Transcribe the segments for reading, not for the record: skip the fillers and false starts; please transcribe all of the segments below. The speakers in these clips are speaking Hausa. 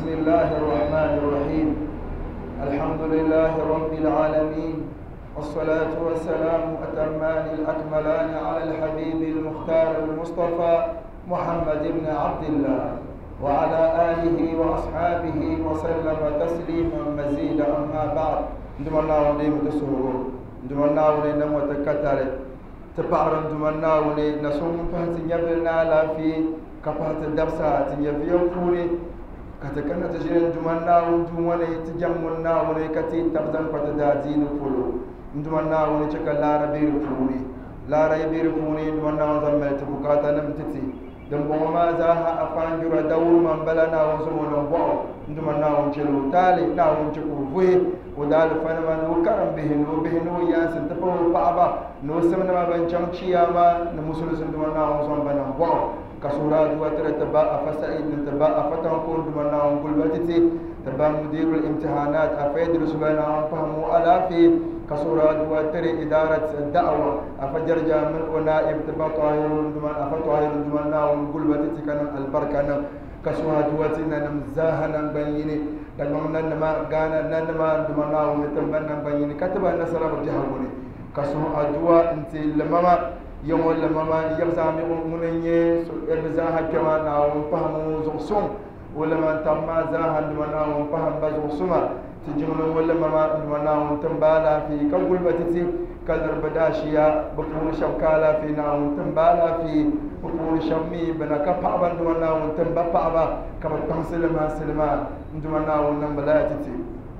بسم الله الرحمن الرحيم. الحمد لله رب العالمين، والصلاة والسلام أتمان الأكملان على الحبيب المختار المصطفى محمد بن عبد الله وعلى آله وأصحابه وسلم تسليما مزيدا. أما بعد، ندمنا ونيم تسهرون، ندمنا ونيم وتكتر تبعر، ندمنا ونيم نسوم فهت يبلنا لا في كفات الدرسات يبيوكوني كتكنا تجرين ندمنا ونجموني تجمعنا ونكتي تبزن فتداتين فلو ندمنا ونشك لا ربير فوني لا ربير فوني ندمنا وزمت بكاتا نمتتي دمبو ما زاها أفانجر دور من بلنا وزمون وبعو ندمنا ونشلو تالي نا ونشكو فيه ودال فنما نوكرم بهن وبهنو ياسن تفو بابا نوسمنا ما بنشان شياما نمسلس ندمنا وزمون بنا وبعو كسورات وترتباء فسعيد نتباء فتنكون دمنا ونقول بتتي تبا مدير الامتحانات أفيد رسولنا فهموا ألافي كسورات وتر إدارة الدعوة أفجر جامل ونائب تبا طاهر دمان أفطاهر دمنا ونقول بتتي كان البركة كسورات وتنا نمزاهنا بيني دعونا نما غانا نما دمنا ونتمنى بيني كتب أن سلام الجهوني كسورات وانت لما يوم لما يرزامي مني يرزاها كما ناون فهموا زوسون ولما تما زاها دمنا فهم بزوسما تجمعون ولا ما دمنا تنبالا في كقول بتتي كدر بداشيا بكون شوكالا في ناون تنبالا في بكون شمي بنا كبابا دمنا تنبا بابا كما تنسلما سلما دمنا ونبلا تتي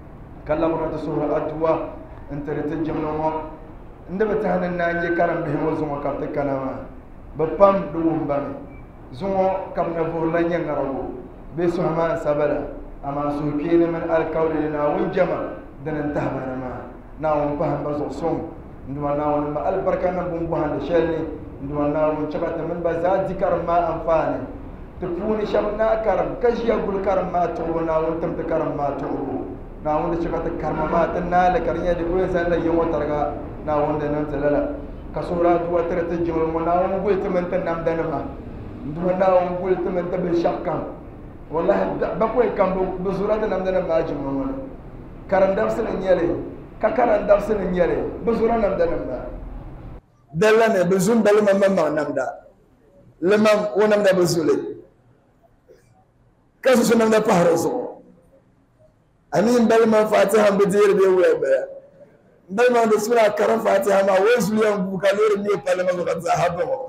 كلامنا تسوه أدوا أنت تجمعون ndaba tahana nanje karam bihi wazuma kapte kanama bapam duum bami zumo kamna burla nyangarago be suhama sabala ama suhkina min alqawli lana wajama danan tahbana ma nawon faham bazo som nduma nawon ma albarka nan bum buhande shelni nduma nawon chabata min baza zikar ma amfani tufuni shabna karam kashiya gul karam ma to nawon tamta karam ma to nawon da chabata karma ma tanna la kariya de ko san la yawa targa na wanda nan talala kasura duwa tare ta jimar mu na wani gulta man ta nam dana ma duwa na wani gulta man ta bin shakkan wallahi bakwai kan bu zura da nam dana ma jimar mu karan darsin yare ka karan darsin yare bu zura nam dana ma dalla ne bu zun dal man ma nam da lamam wonam da bu zule kasu sunan da faharo so amin bal man fatiha bi dir bi wa ba dalma da sura karan fatiha ma wai zuliyan bukalore ne palama ga zahaba mo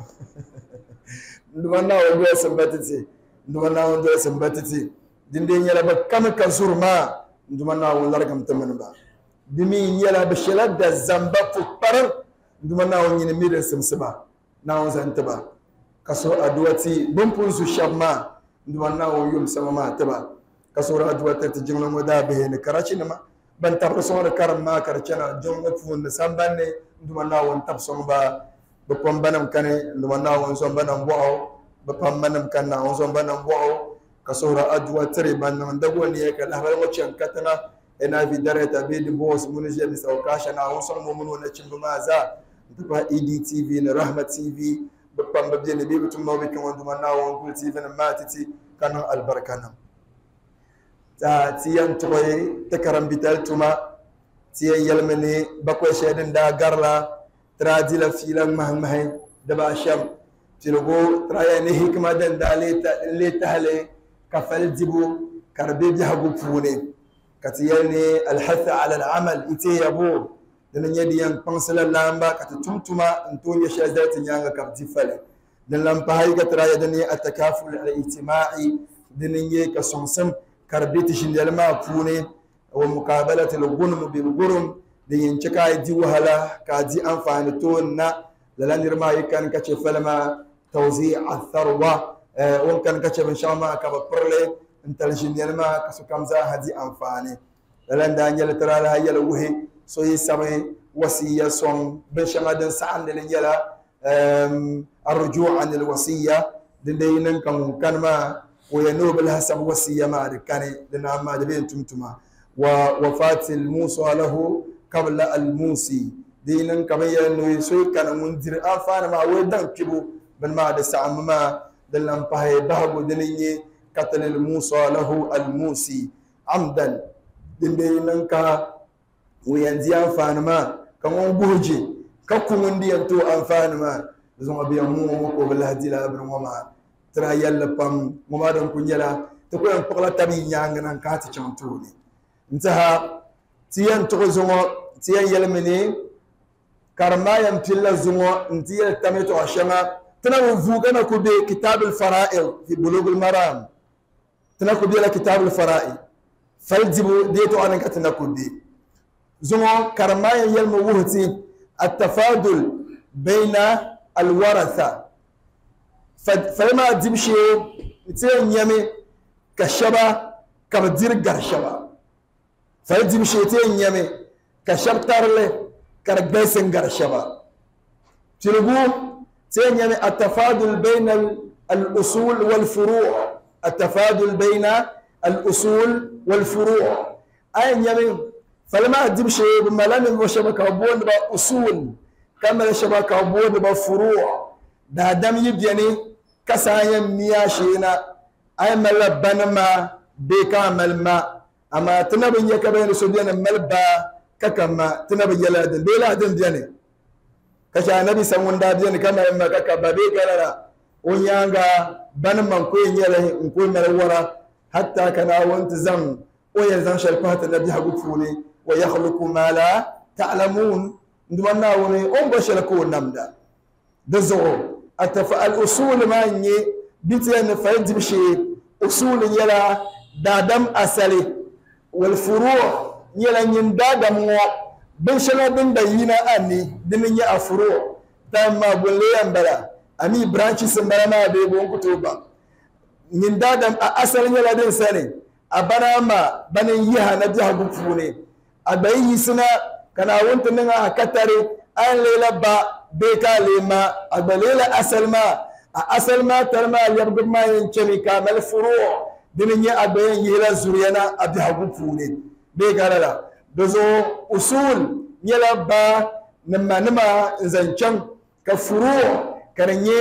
ndumanna wo sambatiti ndumanna wo sambatiti dinde nyala ba kam ka surma ndumanna wo largam taman ba dimi nyala ba shalad da zamba fukparan ndumanna wo nyine mire samsaba na wo zantaba kaso adwati bumpun su shamma ndumanna wo yum sama taba kaso adwati tijinglo mo da be ne karachi nama ban tabson da karam ma karcana jonga fun samban ne nduma na won tabson ba pam banam kane nduma na won son banam bo ba pam banam kan na won son banam bo kasura adwa tare ban nan dago ne ka da har wacce katana ina fi darata be di boss mun je mi sauka na won son mun wona cin ma za duba EDTV na Rahmat TV ba pam ba ne be mutum no be kan nduma na won kul TV na matiti kanan albarkana ta tiyan toye ta karambital tuma tiyan yalmane bakwai shaidin da garla tradila filan mahmahai da ba sham tilgo traya ne hikma dan da leta hale kafal jibu karbe bi hagu fune katiyan ne alhath ala alamal ite yabo dan yadi yan pansala lamba kata tumtuma intonya shadatin yanga kabti fale dan lampa hay ga traya dan atakaful alijtimai dan ye ka somsam karbiti shindalma fune wa muqabalati al-ghunm bil ghurm da yanci ka ji wahala ka ji amfani to na lalanir ma yakan kace falma tawzi' al-tharwa wa kan kace bin shama ka bakurle intal shindalma ka su kamza haji amfani lalan da yalla tarala hayal wuhi so yi samai wasiya son bin shama dan sa'an da yalla ar-ruju' an al-wasiya din dai nan kan ma وينوب الحسب وصية ما ركاني لنا ما دبين تمتما ووفاة الموصى له قبل الموصي دينا كما ينوي سوي كان منذر أفان ما ودن كبو بن ما دسام ما دلنا بهاي بهبو دنيني قتل الموصى له الموسي عمدا دندينك وينزي أنفانما كمون بوجي ككمون دي أنتو أنفانما زوما بيامو مكو بالهدي لا ابن وما ترى يلا بام وما دون كنيلا تقول أن بقلا تبي يانغنا كاتي تشانتوني انتهى تيان تغزوما تيان يلمني كرما يمتلا زوما انتيا تميتو عشما تناو فوقنا كوبي كتاب الفرائض في بلوغ المرام تناو كوبي كتاب الفرائض فالجبو ديتو أنا كتنا كوبي زوما كرما يلم وهتي التفاضل بين الورثة فلما تمشي تين يمي كشبا كبدير قرشبا فلتمشي تين يمي كشب تارله كربيسن قرشبا تلقو تين يمي التفاضل بين الأصول والفروع التفاضل بين الأصول والفروع أين يمي فلما تمشي بملان وشبك أبوان بأصول كما شبك أبوان بفروع ده دم يبيني كسايا مياشينا أي ملبان ما بكامل ما أما تنبي يكبين سوديان ملبا ككما تنبي يلادن بيلادن دياني كشا نبي سمون دابياني كما يما ككبا بيكالا ونيانغا بنمان كوين يلي نكوين ملورا حتى كان وانت زم ويزن شلقات النبي حقوق فولي ويخلق ما لا تعلمون ندوانا وني بشلكون نمدا دزو الأصول ما يني بيتين فايد بشي أصول يلا دادم أصلي والفروع يلا ين دادم بنشلا بن بينا أني دنيا الفروع تما بوليان بلا أمي برانشيس بلا ما بيبون كتوبا ين دادم أصل يلا دين سني أبنا ما بني يها نجح بفوني أبي سنا كان أونت نعا كتري أن ليلا با بيكا لما أقبليلا أسل ما ترمى يبقى ما ينشمي كامل فروع دنيا أبين يلا زريانا أبي حقوقوني بيكا لا بزو أصول يلا با نما زنشم كفروع كرني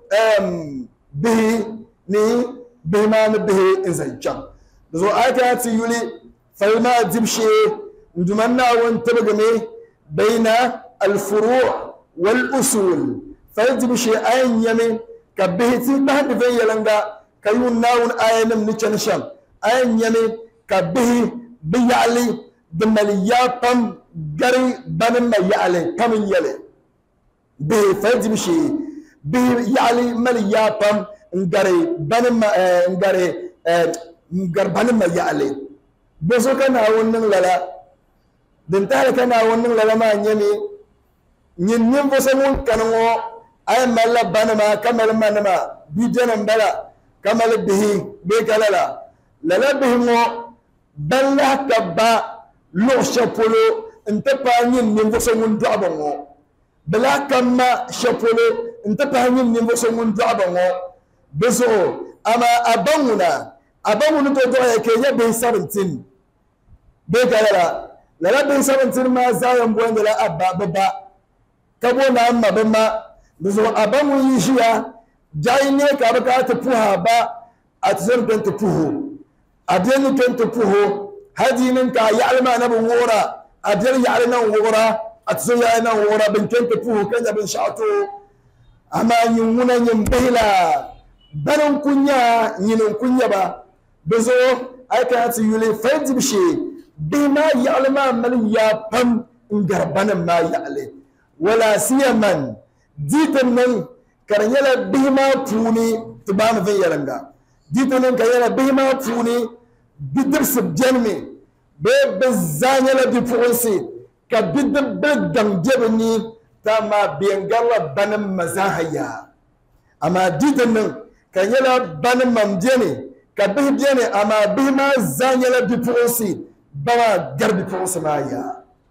به ما به زنشم بزو آيات يولي فلما تمشي ندمنا وانتبقني بين الفروع والأصول فيجب شيئين يمين كبهتي بهد في يلنغا كيون ناون آيان من نشان آيان يمين كبه بيعلي دمالياقم غري بنما يعلي كم يلي به فيجب شيء به يعلي ملياقم غري بنما غري بنما يعلي بزو كان هاون للا دنتال كان هاون للا ما يمين نين بوسمون كانوا أي ملا بنما كمل منما بيجنا بلا كمل به بيكلا لا به مو بلا كبا لو شپولو انت بانين نين بوسمون دعبمو بلا كما شپولو انت بانين نين بوسمون دعبمو بزو أما أبونا تدعي كي به 17 بيكلا لا به 17 ما زايم بوين لا أبا ببا kabo na amma bama bizo abamu yishiya jaine ka baka ta puha ba atzan kan ta puho adeni kan ta puho hadinin ka ya'lama na wura adel ya'lana wura atzan ya'lana wura bin kan ta puho kan bin sha'atu amma yumuna yin bahila banan kunya yin kunya ba bizo ai ka ta yule fajib shi bima ya'lama man ya pam ingarbana ma ya'le ولا سيما ديتن كرنيلا بهما فوني تبان في يلنغا ديتن كرنيلا بهما فوني بدرس بجنمي بزانيلا دي فونسي كبدب بدم جبني تما بينغلا بنم مزاهيا اما ديتن كرنيلا بنم ممجني كبه جني اما بهما زانيلا دي فونسي بما غرب فونسي مايا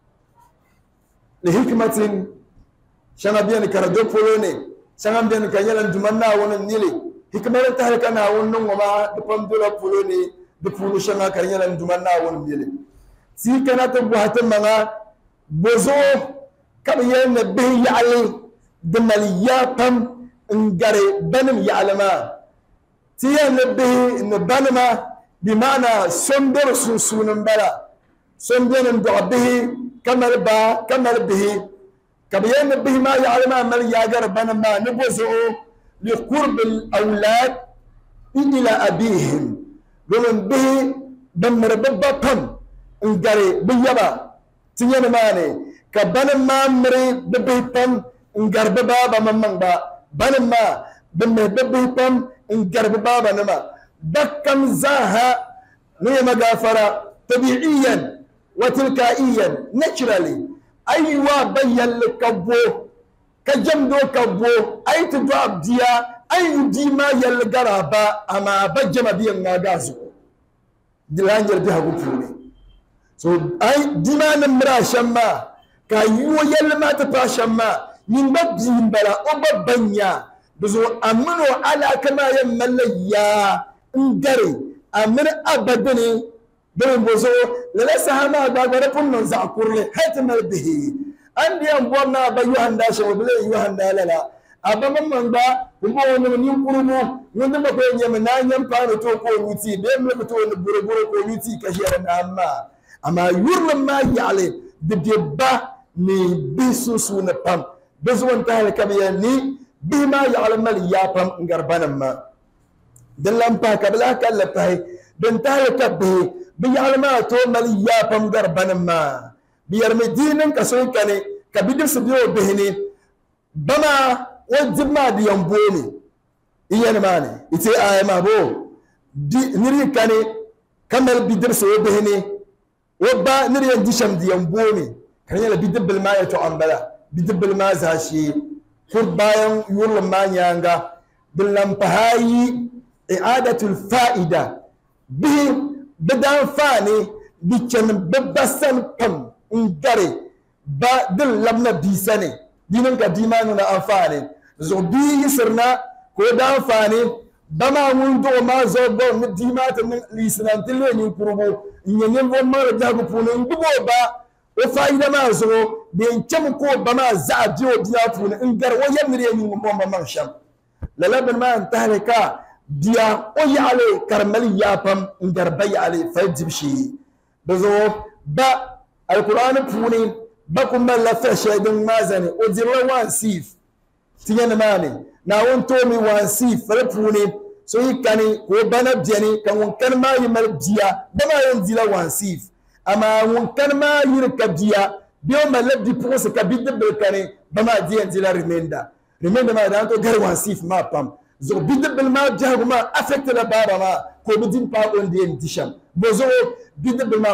لحكمة شنا بيان كرجو فلوني شنا بيان كنيلا جمنا وننيلي حكمة تهلكنا ونوما دبندولا فلوني دفولو شنا كنيلا جمنا وننيلي سي كانت بوهات منا بوزو كبيان به يعلي دمالياتم انغاري بنم يعلما تيان به نبانما بمعنى سندر سنسون بلا سندر به كمل به كبيان به ما يعلم من ياجر بنما نبوزه لقرب الأولاد إلى أبيهم ومن به دمر ببطن انقري بيبا تيان ماني كبنما مري ببطن انقر ببابا من با بنما دمر ببطن انقر ببابا نما بكم زاها نيما غافرة طبيعيا وتلقائيا naturally أيوة بيّن لكبو كجمدو كبو أي تدواب ديا أي ديما يلقرابا أما بجمع بيّن ناغازو دلان يربيها بفوني so أي ديما نمرا شما كايو يلما تبا شما ينبب زينبلا أبا بنيا بزو أمنو على كما يمليا انقري أمن أبدني دون بوزو للاسها ما غاغره فن زعكورله هتمل به عندي امبورنا بيوهن داش وبلا يوهن لا ابا من با بو ني كورمو ونما كو نيم نانيم فانو تو كو نوتي بيم لكو تو بربر كو نوتي كشيرنا اما يورل ما يعلي بدبا ني بيسوسون بام بزون تاع كبياني بما يعلم اليابم غربانما دلام با كبلا كلباي بنتاي كبه بيعلماتو مليا بمدر بنما بيرمدين كسوي كاني كبيدر سبيو بهني بما وجبنا ديامبوني إيان ماني إتي آي ما بو دي نري كاني كمل بيدر سوي بهني وبا نري ديشم ديامبوني كان يلا بيدر بالماء يتعمبلا بيدر بالماء زاشي فربايم يورل ما نيانغا باللمبهاي إعادة الفائدة به بدان فاني بيكن ببسن كم انقري با دل لبنا بيساني دينن كديماننا أنفاني زو بي يسرنا كودان فاني بما وندو ما زوبو نديمات من ليسنان تلين يقربو نينين ومار جاغو فونو نبو با وفايدة ما زو بين كم كو بما زعجو ديافون انقر ويمري ينمو منشم للبن ما انتهلكا ديا أي عليه كرملي يابم إندربي عليه فيجبشي بزو با القرآن فوني بكم من لفشة دون مازني وزيروا وان سيف تيجي ماني ناون تومي وان سيف فلفوني سوي كاني وبنا بجاني كان ما يمر ديا بما ينزل وان سيف أما كان ما يركب ديا بيوم ما لبدي بوس كبيد بالكاني بما ديا ينزل ريميندا ما دانتو غير وان سيف ما بام زو بيدب بالما جاهما افكت لبابا ما كو بدين با اون دي ديشام بوزو بيدب بالما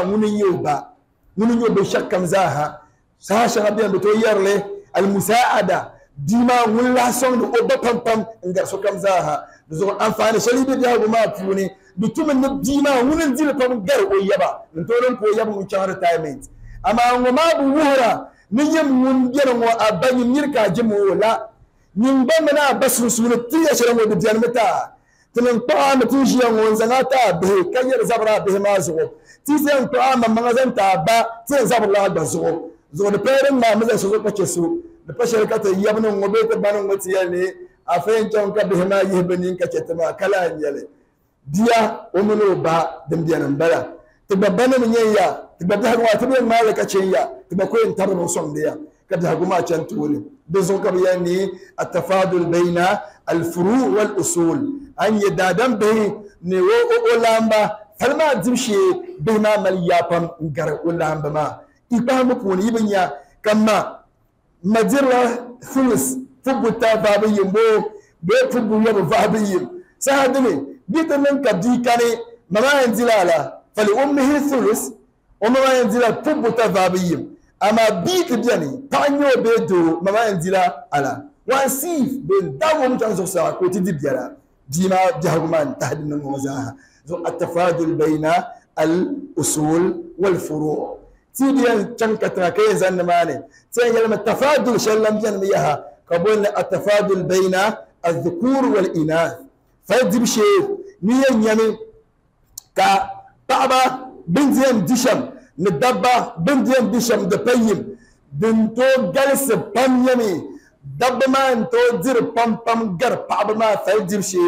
ونيو بشك مزاها ساشا بيان بتو يرلي المساعده ديما ولا سون او بام بام انغا سو كمزاها زو انفاني شلي بي جاهما فوني بتوم ديما وننزل بام غير او يبا نتورن كو يبا من شهر تايمنت اما وما بوهرا نيم من جرم واباني نيركا جمو لا نيمبا منا بس رسولة تيجي شرمو بديان متى تنين طعام تيجي يوم زناتا به كير زبرا به ما زغو تيجي طعام من مغزن تابا تين زبر الله بزغو زغو نبيرن ما مزا سوزو كتشسو نبشركة يبنو مبيت بانو متياني أفين جون كبه ما يهبنين كتشتما كلا يلي ديا ومنو با دم ديان مبلا تبقى بنا من يا تبقى بحق واتبين مالك أشياء تبقى كوين ترمو صم ديا كده هجوما تشنتوني بزون كبياني التفاضل بين الفروع والأصول أن يدادم به نيو أولامبا فلما تمشي بما مليابم نقر أولامبا ما إبهم بكون يبنيا كما مدير ثلث فبو تافابيين بو بيفبو يبو فابيين سهدني بيتنن كبدي كاني مما ينزل على فلأمه ثلث ومما ينزل فبو تافابيين أما بيت بياني تانيو بيدو مما ينزل على وانسيف بين داوم جانزو ساعة كوتي دي بيانا ديما جهرمان تهدنا موزاها التفاضل بين الأصول والفروع تيجي تنكتنا كيزا نماني تيجي لما التفاضل شلم جنبيها قبولنا التفاضل بين الذكور والإناث فيجب شيء نيان يمي كا بابا بنتين ديشم ندبا بنتين ديشم دبيم بنتو جلس بام يمي دب ما انتو دير بام بام جر بابا ما فيجب شيء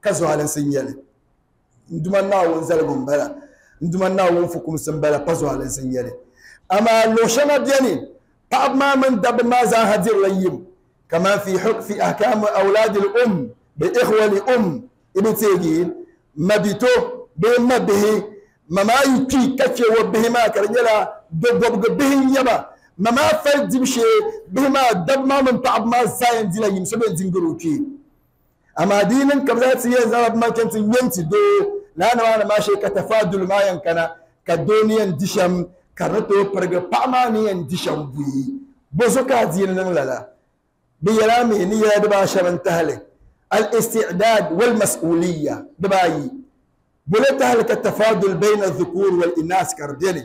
كزوالن سنيالي ندمنا ونزلهم بلا ندمنا ونفكم سنبلا كزوالن سنيالي أما لو شنا بيني بعض ما من دب ما زاهد الليم كما في أحكام أولاد الأم بإخوة الأم إبتيجين ما بيتو بما به ما يكي كتشي وبه ما كرنيلا دب به يما ما فرد بشي به ما دب ما من بعض ما زاين دي ليم سبب زنجروكي أما دينا كبزات سيزاب ما كنت ينتي دو لا أنا ماشي كتفادل ما ينكنا كدونيا دشم كرتو برجع بعمانيا دشم بي بزوكا دينا لا بيرامي نيا دبا شمن تهلك الاستعداد والمسؤولية دباي بولتها لك التفاضل بين الذكور والإناث كرديني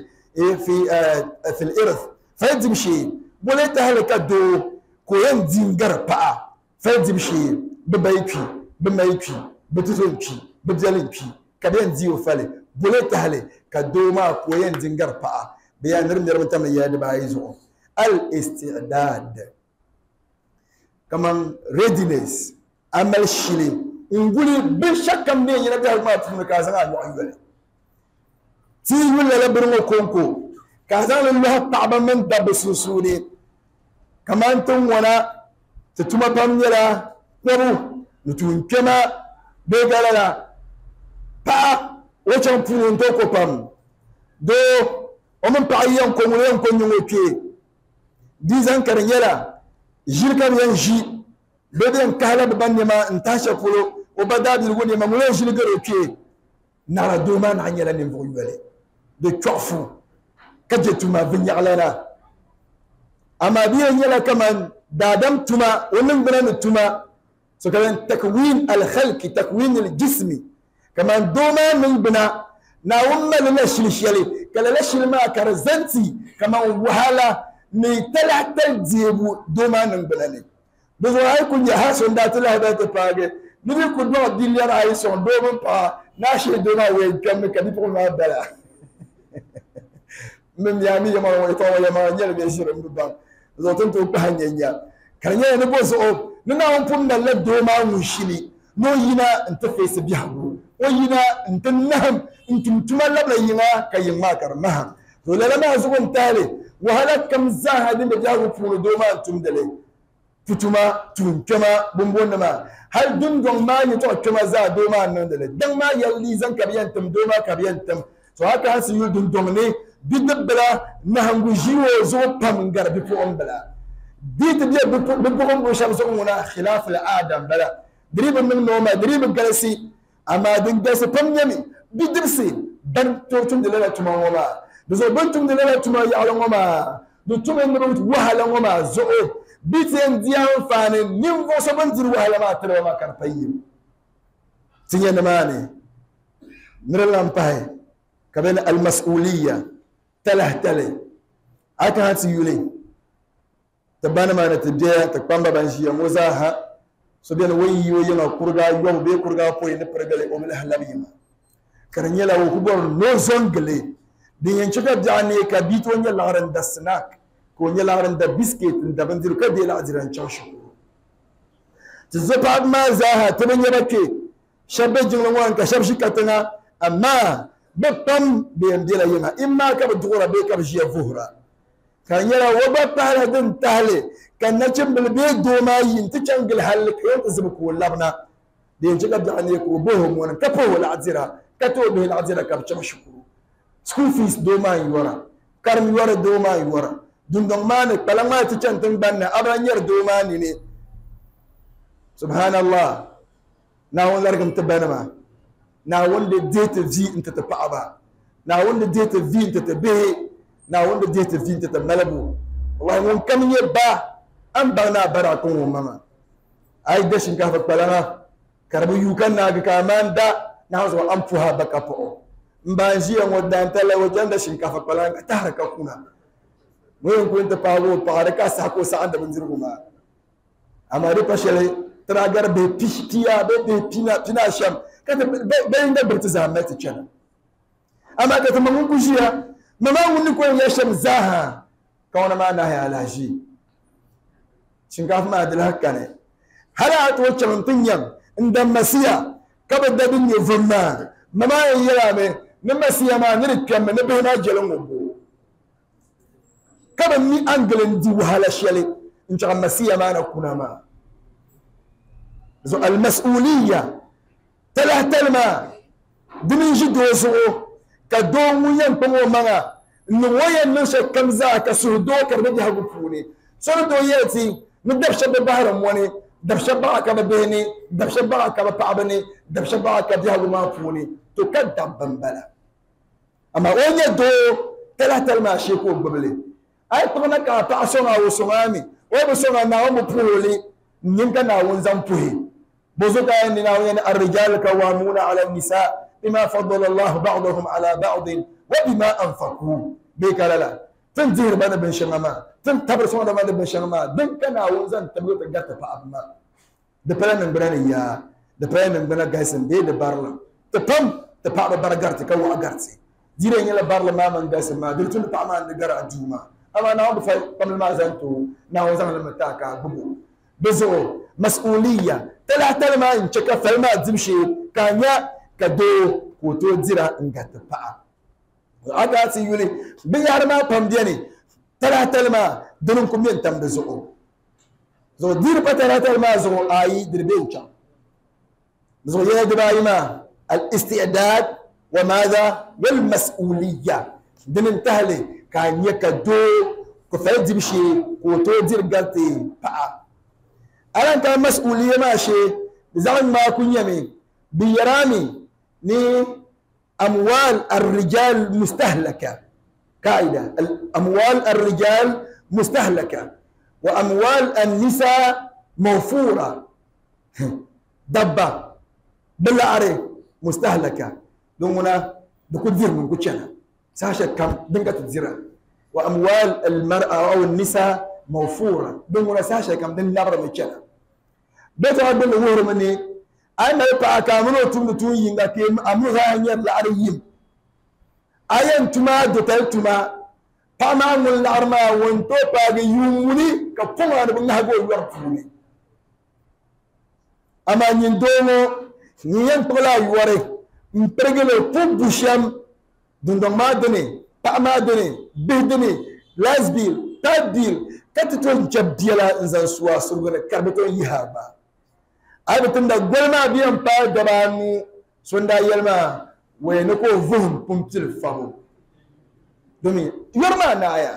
في الإرث فيدمشي بولتها لك دو كوين دينجر بقى فيدمشي ببايكي بمايكي بتزونكي بجالينكي كبين ديو فالي بولتها لك كدو ما كوين دينجر بقى بيان نرم تمن يا دباي زو الاستعداد كمان readiness عمل شيء نقولي بشكل من ينبغي ما تفهم كذا عن وعيله تيجي ولا برمو كونكو كذا الله تعب من دب سوسوني كمان توم ونا تتوما باميرا نبو نتون كما بيجالا با وشان فلون توكو بام دو ومن بعيان كونولين كونيوكي ديزان كرنيلا جيركا بينجي بدين كهلا ببني ما انتاشا فلو وبدأ يقول ما مولين جيركا روكي نرى دومان عنيلا نفوي بالي دو تشوفو كجتوما بني علينا أما بيان يلا كمان دادم توما ومن بنان توما سكان تكوين الخلق تكوين الجسمي كمان دومان من بنا ناوما لنا شلشيالي كلا لشل ما كرزنتي كمان وهلا نيتلع تلزيبو دومان من بناني بزو هاي كن يحاسون داتلا هدا تفاقه نبي كن نوع ديليان عايسون دومان با ناشي دوما وين كم كديبون ما بلا من يامي يما ويتوا يما نيل بيشير مدبان زو تنتو بهنيا كانيا نبوزو ننا ومبون نلا دوما وشيلي نو ينا انت فيس بيحبو وينا انت نهم انت متملب لينا كيما كرمها ولا لما زون تالي وهلا كم زاهد بجاو فول دوما تمدلي فتما تنكما بمبونما هل دون ما يتو كما زا دوما نندلي دم ما يلي زن كبيان تم دوما كبيان تم سو هكا هسي يدون دومني بدبلا نهنغو جيو زو بام غربي فوم بلا ديت دي ببوم بوشامسونا خلاف الادم بلا دريب من نوما دريب كرسي اما دين دس بام يمي بدرسي بن توتم دللا تما وما بزو بنتم دللا تما يعلمما دوتم نبوت وهلا وما زو بيتين ديان فاني نيمفو سبنزر وهلا ما ترى ما كرفيم سينا ماني نرلام باي كبين المسؤوليه تلهتلي أكان سيولي تبانا ما نتجاه تكبamba بانشيا موزاها سبيان وي وينا كورغا يوم بي كورغا بوي نبرغلي ومن أهلاميما كرنيلا وكبر نوزونغلي دي ينشكا جاني كبيتو نيا لارن دا سناك كو نيا لارن دا بسكيت دا بنزيرو كدي لعزيران شاشو تزباد ما زاها تبني بكي شبه جنوان كشب شكتنا أما بطم بيمديلا يما إما كبدغورا بيكا بجيا فهرا كان يرى وبطالة دن تهلي كان نجم بالبيت دومايين تجنقل هالك يوم تزبك واللبنا دين جلب دعنيك وبوهم وانا كفوه العزيرة كتوه به العزيرة كبشم شكرو سكول فيس دوماي ورا كارم ورا دوماي ورا دون دمانك بلما تجن تنبنى أبرا نير دوماني ني سبحان الله ناون لرقم تبنما na wanda data v inta ta fa'aba na wanda data v inta ta be na wanda data v inta ta malabu wallahi mun kan ye ba an ba na bara kun mama ai da shinkafa kwalama karbu yukan na ga kaman da na zo an fuha baka fa'o in ba ji an wadan tala wajen da shinkafa kwalama ta harka kuna mun kun ta fawo fara ka sa ko sa'an da mun zirgu ma amma da fashale tragar be pishtiya be pina sham بين دبرت زعمات الجنة أما كتمنون كوشيا ما ونكون يشم زاها كون ما نهي على شيء شنكاف ما أدلها كنه هلا أتوجه من تنيم عند مسيا kaba dabin ye vumma mama yela me nima siyama ni kemme ne be na jelen ngobo kaba mi anglen di wahala shele incha masiyama na kunama zo al mas'uliyya talahtalma dimin jidoso ka do muyen pomo manga no wayen no se kamza ka suhdo karbe di hagu puni so do yeti no dabsha be bahram woni dabsha ba ka behni dabsha ba ka paabani dabsha ba ka di hagu ma puni to kadam bambala ama onye do talahtalma shi ko gbele ay tona ka ta songa wo songami o bo songa na wo puli nyinka na won zampuhi bozuka ni na won ar-rijal kawamuna ala an-nisa بما فضل الله بعضهم على بعض وبما انفقوا بكلا تنزير بنا بن شمما تنتبر سوى بنا بن شمما دن كنا وزن تبغى تقطع فابما دبلن بنا يا دبلن بنا جايسن دي دبارلا تفهم تبع برغرتي كو اغرتي جيرين يلا بارلا ما من جايسن ما دلتون طعما نغرا جوما اما انا بفاي قبل ما زنتو نا وزن لما تاكا ببو بزو مسؤوليه تلا ما ان تشكا فما تمشي كانيا kado koto jira ngata pa'a aga si yuli bi yarma pamdiya ne talatalma dunun kumyen tambe zo zo dir patalatalma zo ayi dirbe ucha zo ya dibayima al istidad wa madha wal mas'uliyya dinin tahli kan yakado ko faydi shi koto jir gante pa'a alan ka mas'uliyya ma she zaman ma kunyame bi yarami ni أموال الرجال مستهلكة قاعدة أموال الرجال مستهلكة وأموال النساء موفورة دبا بالعري مستهلكة دوننا بكل ذير من كتشنا ساشا كم دنقة تزرع وأموال المرأة أو النساء موفورة دوننا ساشا كم دن نغر من كتشنا بيت ربنا الظهر مني أنا يبقى كاملو تمتون ينغا كيم أموها ينير العريم أين تما دوتل تما فما من العرما وانتو باقي يوموني كفوما نبنها قول يرفوني أما يندومو نيان بغلا يوري مبرغلو فوبوشام دندو ما دني ما دني بهدني لازبيل تابديل كتتون جبديلا إنزان سوا سرغنا كربتون يهابا ay bitunda golma biyan pa gabanu sonda yelma wayne ko vuhum pumtil fabo domi yorma naaya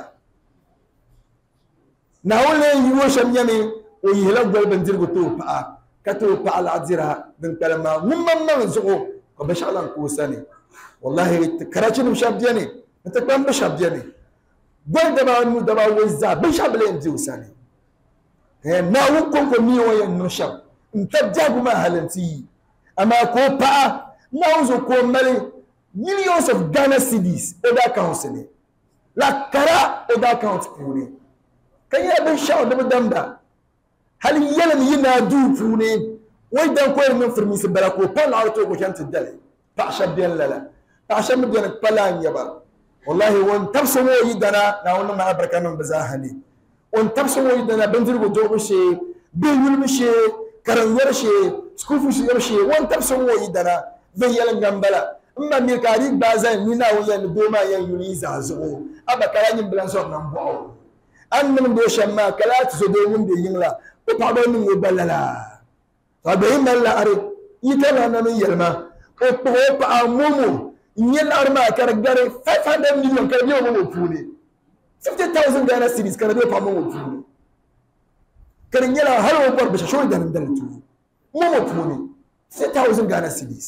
na wole yiwo sham yami o yela gol bandirgo to pa kato pa al azira bin kalama mumman man zugo ko bashalan ko sani wallahi karachin shabdiyani ntakam bashabdiyani gol gabanu daba wazza bashablen jiusani na wukon ko miyo yan no shab ntabjagu ma halanti ama ko pa nauzo ko mali millions of Ghana cedis oda accounts ne la kara oda account puni kanya bin shaw da damda hal yalam yina du puni way dan ko min firmi bala ko pa la to ko kan tidale pa shabyan lala pa shabyan palan yaba wallahi won tabsumo yidana na wannan ma barkanan bazahani on tabsumo yidana bandirgo jogo she be yulmi she karan yarshe school fees yarshe wan tabson wo idana zan yalan gambala amma mir kari bazan ni na wuyan goma yan yuni zazo aba karanin bilan so nan bo an min do shamma kala to do mun de yingla ko pa do min balala fa be malla are itana na min yalma ko pa amumu nyel arma kar gare 500 million kar biyo mo funi 50,000 Ghana cedis kar biyo pa mo funi كان يلا هل وبر بش شو يدنا ندلتو مو مفهومي 6000 Ghana cedis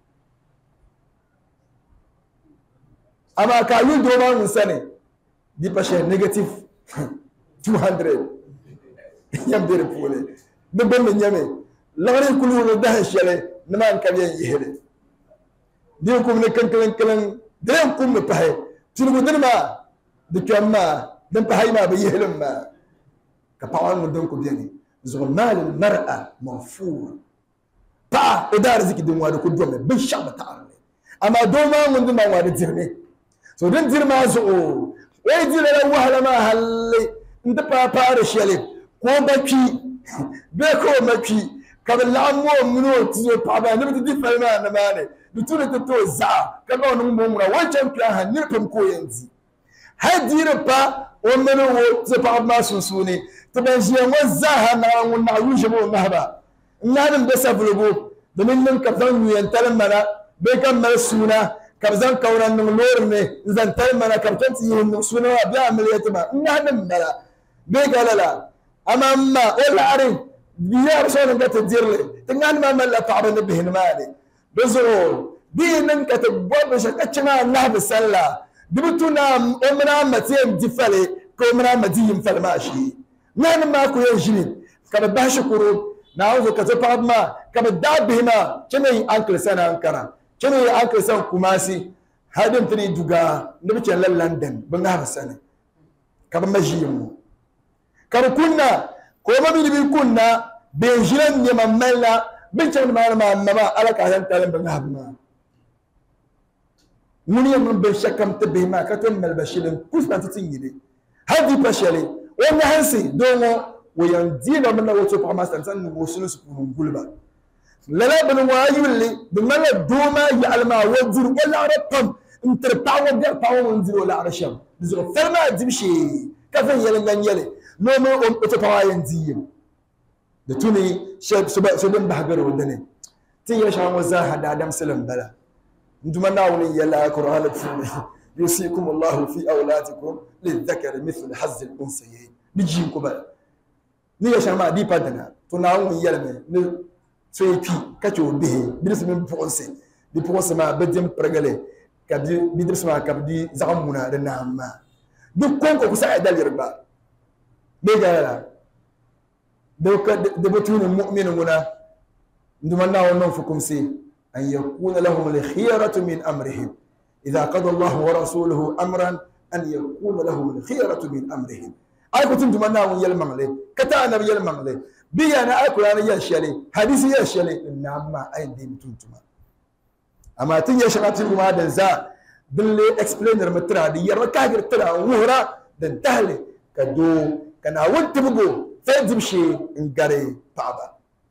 أما كايو دوما من سنة دي بشة نيجاتيف 200 يوم دير بولي ببن من يمي لغري كلو ده الشيء نما نكمل يهري ديوكم نكن كلن ديوكم بحي تلو دنا دكما دم بحي ما بيهلم ما كباوان مدنكو بيني زغل مال المرأة موفور با ادار زيك دم وادو كدوم بالشعب تعالى اما دوما من دم وادو زيرني سو دين زير ما زو وي زير لا وهلا ما هل انت با بارشيالي كو باكي بيكو ماكي كابلا مو منو تزو بابا نبي تدي فلما نماني بتقول تتو زع كما نمومنا وجم كلها نركم كوينزي هدي ربا ومنو تبع ما سنسوني تبنجي وزاها نا ويجمو نهبا نادم بس أفلقو دمين كفن ينتلم منا بكم مرسونا كبزان كونا نملورني إذا انتلم منا كبتنتي ينسونا بيعمل يتما نادم منا بيقال أما ولا عارف بيار شو نقدر تدير لي تنقل ما ملا تعب نبه نمالي بزور دين كتب بوش كتشنا الله بسلا دبتنا أمنا متين دفلي كأمنا مدين فالماشي نحن ما كوي جنين كبدهش كروب نعوذ كتب ما كبداب بهما كني أنكل سنة أنكرا كني أنكل سنة كوماسي هذا تري دوغا نبتش لندن بنها بسنة كبمجيمو كنا كوما بيكوننا بيجلن يمملنا بنتم ما على كهان تلم بنهبنا مني من بشكم تبه ما كتم البشيلن كيف ما تتيجي هذه بشلي وانا هنسي دومو ويندينا من وتوب ما سنسن وصلوا سكون قلبا لا بنوايو اللي بملا دوما يعلم وزر ولا رقم انت تعود تعود نزل ولا عرشم نزل فرما تمشي كيف يلن يلي نومو وتتواين زيم دتوني شاب سبب بحجر ودني تيجي شام وزاها دادم سلم بلا انتم ناولي يلا قرآن يوصيكم الله في أولادكم للذكر مثل حظ الأنثيين بيجيكم بلا نيجي شام دي بدنا تناولي يلا من سويبي كتشو به بيدرس من بونسي بونسي ما بديم برجلي كبدي بيدرس ما كبدي زعمونا لنعم ما دكون كوساعد اليربا بيجا دبتون المؤمن هنا ندمنا وننفكم سي أن يكون لهم الخيرة من أمرهم إذا قضى الله ورسوله أمرا أن يكون لهم الخيرة من أمرهم أي كنت ندمنا ويلمن لي كتانا يلمن لي بي أنا أكل أنا يشلي حديث يشلي نعم ما أين دين تنتما أما تيجي شغلتكم ما دنزا باللي إكسبلينر مترا دي يركاجر ترا وهرا دنتهلي كدو كان أول تبغو فيدمشي إنكاري بابا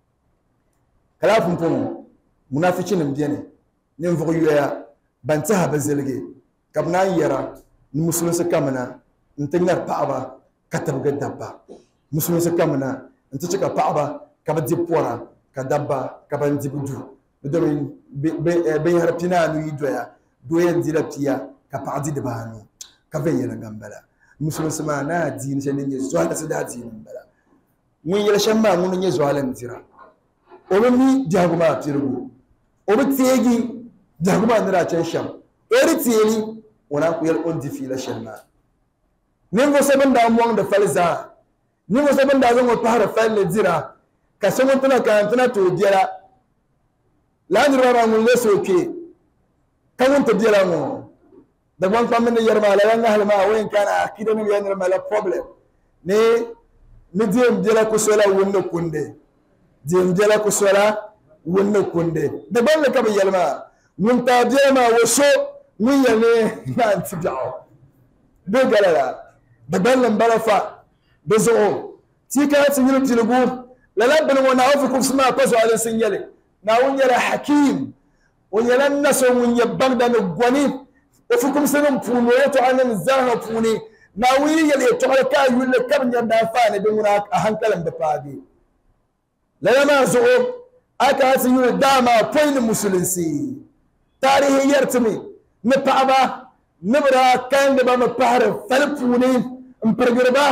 كلام فمو منافقين مدينة ننفقوا بنتها بزلقي كبنا يرى المسلمين سكمنا نتنقل بابا كتب قدبا مسلمين سكمنا نتشكى بابا كبدي بورا كدبا كبندي بدو بدون بيهربتنا نويدويا دوين ديربتيا كبعدي دبانو كفينا جنبلا المسلمين سمعنا دين شنين زوال سدا دين بلا من يلشما من يزوال نتيرا ومني جاهما تيربو وبتيجي جاهما نرا تشام ارتيلي ونا كويل اندي في لشما نيمو سبن دا موان دا فالزا نيمو سبن دا زون طهر فال زيرا كسمون تنا كانتنا تو ديرا لا نرا من لسوكي كون تديرا مو da gwan famin yarma la wanga halma wayin kana akida ni yanar mala problem ne mi diem dela ko sola wonno kunde diem dela ko sola wonno kunde da ban la kaba yarma mun ta dema woso mun yane na antibao do galala da ban lan barafa da zo ti ka tin yin tilgu la la ban wana afukum sma paso ala sinyale na won yara hakim won yara naso mun yabban da gwani وفكم سنم فوني وتعلم الزهر فوني ناوي يلي تعلق يقول لك كم يدافعنا بمناك أهم كلام بفادي لا ما زوج أكاس يقول داما بين المسلمين تاريخ يرتمي نبعبا نبرا كان نبى مبحر فلفوني مبرجربا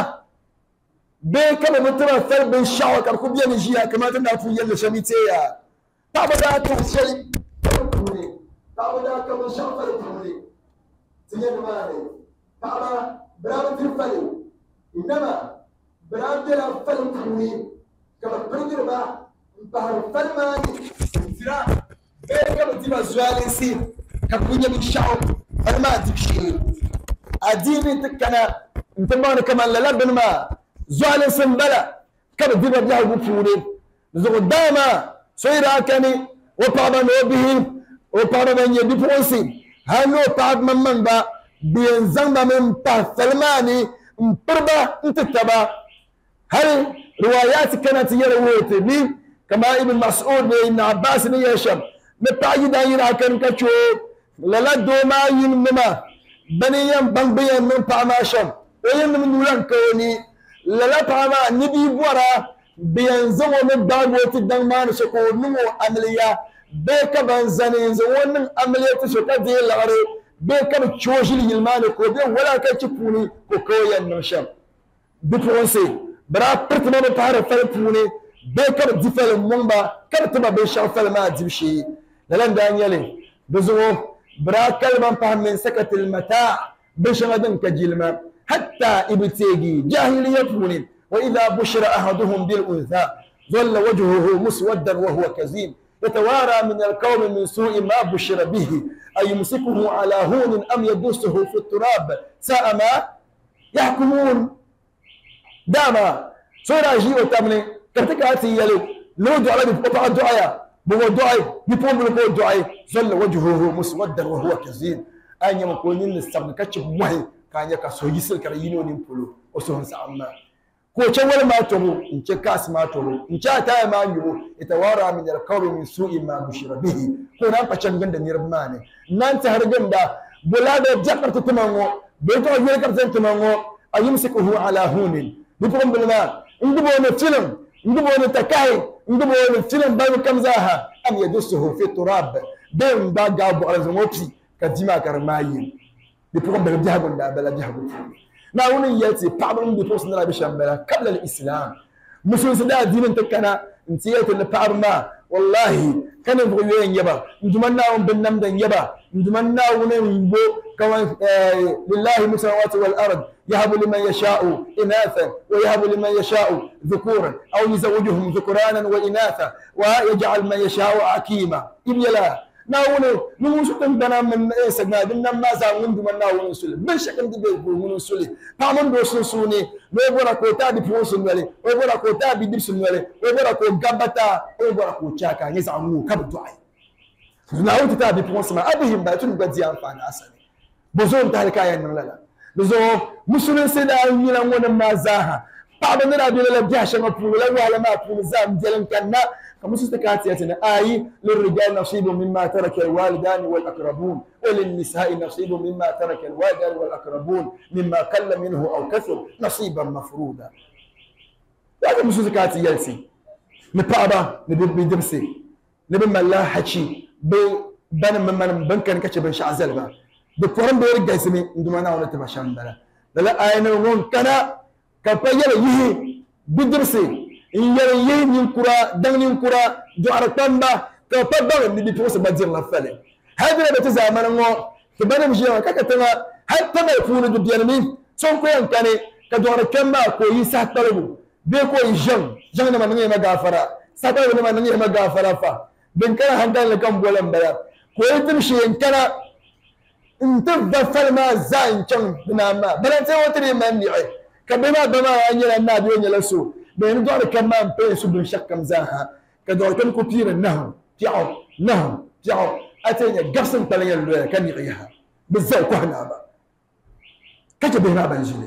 بين كم متر فل بين شاوك أركب ينجيا كما تنافو يلا شميتيا تعبدا كشلي فلفوني تعبدا كم شاوك فلفوني سيد مالي بابا برام ترفلي إنما برام ترفلي كوني كما برجر با بحر فلماني سرا بيركب تبا زوالي سين كبنيا من شعب فلما تكشي أديني تكنا انتبهنا كمان للبن ما زوالي سين بلا كما تبا بيها بفوني نزغ داما سيرا كاني وبابا نوبهم وبابا من يدي بوسي هانو بعد من با بينزن من با سلماني مبربا انتتبا هل روايات كانت يرويت لي كما ابن مسعود بن عباس بن يشم متعي داير كان كشو للا دوما ينما بنيام بنبيام من باماشم وين من ولان كوني للا باما نبي بورا بينزو من داغوت دمان سكو نمو عمليا بيك بنزنين زون عمليا سكو دي لاري بيك بتشوجل يلمان كو بي ولا كتشفوني كوكويا نمشم بفرنسي برا برتما بتعرف فلفوني بيكر دفل المنبا كرتما بيشافل ما تمشي لان دانيالي بزو برا كلمه فهم من سكت المتاع بشغدن كجلما حتى ابتيجي جاهليه فوني واذا بشر احدهم بالانثى ظل وجهه مسودا وهو كظيم يتوارى من القوم من سوء ما بشر به ايمسكه على هون ام يدسه في التراب ساء ما يحكمون داما سورة جي وتامني كرتك هاتي يلي لو دعاء بفقطع الدعاء بو دعاء بيقوم بالقول دعاء ظل وجهه مسودا وهو كظيم أن يمكنين السبب كتشف وحي كان يكا سويسل كريينو نمبلو وسوهن سعما كو تشول ما تبو إن كاس ما تبو إن تاي ما يبو يتوارى من القوم من سوء ما بشر به كو نام بچن غند نيرماني نانت هرغن دا بولاده جقر تتمانو بيتو يركر تتمانو أيمسكه على هون بيقوم بالماء ندبون الفيلم ندبون التكاي ندبون الفيلم بايو كم زاها أم يدسه في التراب بين باقا أبو أرزموتي كديما كرماي بيقوم بالجهة بلا جهة ناوني ياتي بعضهم بيقوم نرى بشامبلا قبل الإسلام مسلم سدا دين تكنا انتيات اللي بعضنا والله كان يبغيون يبا ندمناهم بالنمدن يبا ندمناهم نبو كمان لله السماوات والأرض يهب لمن يشاء إناثا ويهب لمن يشاء ذكورا أو يزوجهم ذكرانا وإناثا ويجعل من يشاء عكيما إبيلا ناوني نموسوتن بنا من سجنا دنا ما زاون دمنا ناون سولي من شكل دي بيقولون سولي فامن دوسون سوني ويبورا كوتا دي بوسون ولي ويبورا كوتا دي ديسون ولي ويبورا كو غبتا ويبورا كو تشاكا يزعمو كبدوعي ناون تتا دي بوسما ابيهم باتون غدي انفانا اسني بوزون تاريكايا نلا بزو مسلم سيدا يلا ونا ما زاها بعد نرا بيلا بياشا ما بولا ولا ما بولا زام ديالن كنا كمسستكاتياتنا آي للرجال نصيب مما ترك الوالدان والأقربون وللنساء نصيب مما ترك الوالدان والأقربون مما قل منه أو كثر نصيبا مفروضا. هذا مسستكاتياتي نبابا نبي دمسي نبي ملا حكي بين من بنكن كتب شعزلبا دكتورن بيرجع يسمي ندمنا ولا تبشان بلا لا أنا نقول كنا كبير يهي بدرسي إن يرى نكرا دم نكرا جوار تنبا كبابا من بيتوس بدير لفله هذا اللي بتزامن إنه كبرنا مجيء كتنا حتى ما يكون الدنيا سون كوين كان كجوار تنبا كوي ساتلو بيكوي جن ما نيجي مغافرة ساتلو ما نيجي مغافرة فا بنكنا هندان لكم بولم بلا كوي تمشي إن كنا انت دفل ما زين كم بناما بلا تقولي ما منيعي كبما بما أنينا النادي ونجلسو بين دور كمان بيسو بنشك مزاها كدور كان كوبير النهم تعو أتينا قفصن تلين اللوية كان يغيها بالزو كهنا با كجب هنا بنجلي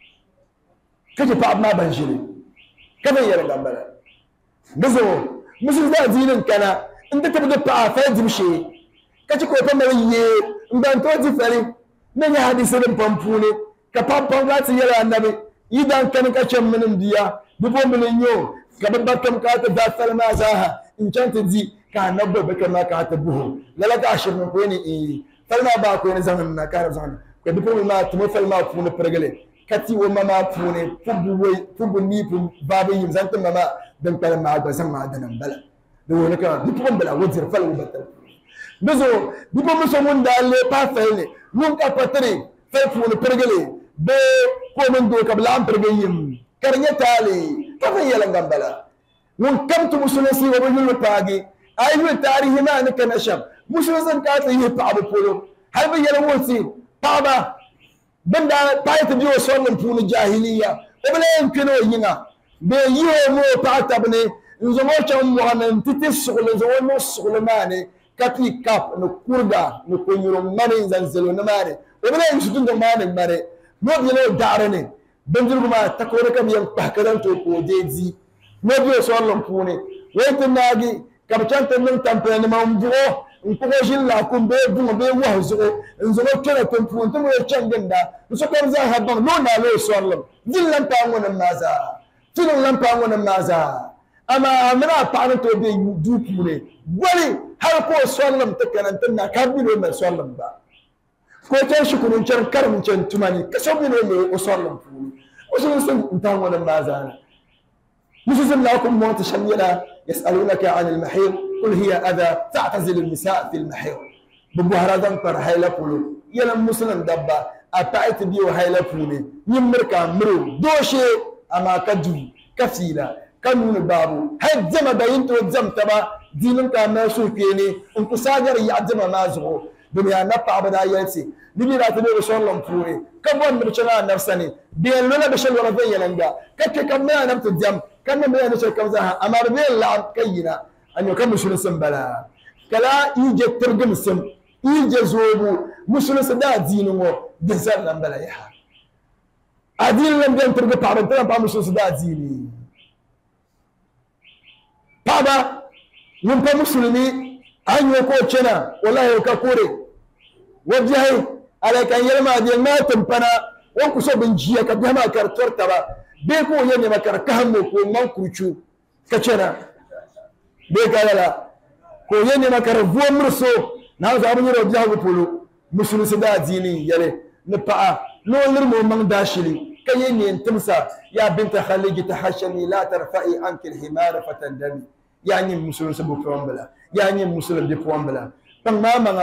كجب بعض ما بنجلي كذا يلا بلا بزو مسلم ذا دين كنا انت تبدأ بعافية تمشي كجب كوبا مريي مبانتو تفعلي من يهدي سلم بامبوني كباب بامبات يلا النبي إذا كان كشم من الدنيا بقوم من اليوم كباب كم كاتب ذات فلما زاها إن كانت دي كان نبض بكما كاتبه لا تعشر من وين إيه فلما باكون زماننا كان زمان كبقوم ما تمثل ما فون برجله كتي وما ما فون فبني بابي يمزنت ما دم كلام ما بزم ما دنا بلا لو هناك بقوم بلا وزير فل وبتل بزو بقوم مسوون دالة بافلني نون كابتري فون برجله be ko men do kabla am pergayim karnya tali kafa yelan gambala won kamtu musulasi wa bajul paagi ayu tarihi ma an kana sham musulasan ka ta yi pa abu polo hal be yelan woti baba banda tayta biyo sonnan pulu jahiliya o bele en kino yinga be yiwo mo pa tabne nzo mo cham mo hanan titis sugule zo mo sugule mane kapi kap no kurda no konyuro mane zanzelo no mane o bele en sudun mane mane no bile darane benjuru ma takore kam yang pahkadan to ko deji no bi so lon pune wait nagi kabchanta nung tampene mambuo nkugo la kumbe bungo be wazo nzogo kele tempu ntumo changenda nsokomza habang no na lo swallam dillan ta ngona maza tilon lam pa ngona maza ama amina pa to be du pure wali har ko swallam takanan tanna kabilo ma swallam ba ko tan shukurun can karam can tumani kaso bino me o swallam pure o so sun ta ngona maza مسلم لكم موت شميلة يسألونك عن المحيض قل هي أذى تعتزل النساء في المحيض ببهرادن پر هيلا فلو يلم مسلم دبا أبعت بيو هيلا فلو يمركا مرو دوشي أما كجو كفيلة كنون بابو هجم بينتو الزم تبا دينن كما سوكيني انكو ساجر يعجم مازغو دنيا نفع بدا يلسي نبي لا تبي رسول الله فوري كبون مرشنا نفسني بين لنا بشل ولا في يلندا كك كما نبت الجم كان ما نشر كوزها امر بين اللعب كينا ان يكمل شنو سنبلا كلا يجي ترجم سم يجي زوبو مسلم سدا دينو دزر نبلا يا ادين لم دين ترجم بارنتنا با مسلم سدا ديني بابا يمكن مسلمي ان يكون كنا والله يكوري وجهي على كان يلما دي ما تمبنا وكسو بنجيه كبما كرتورتبا بيكو يني مكر كهمو كو منكوچو كچنا بيكالا كو يني مكر فو مرسو ناو زابو يرو جاو بولو مسلم سدا ديني يلي نبا لو لرمو من داشلي كيني انتمسا يا بنت خليجي تحشمي لا ترفعي عنك الحمار فتندمي يعني مسلم سبو فومبلا يعني مسلم دي فومبلا تماما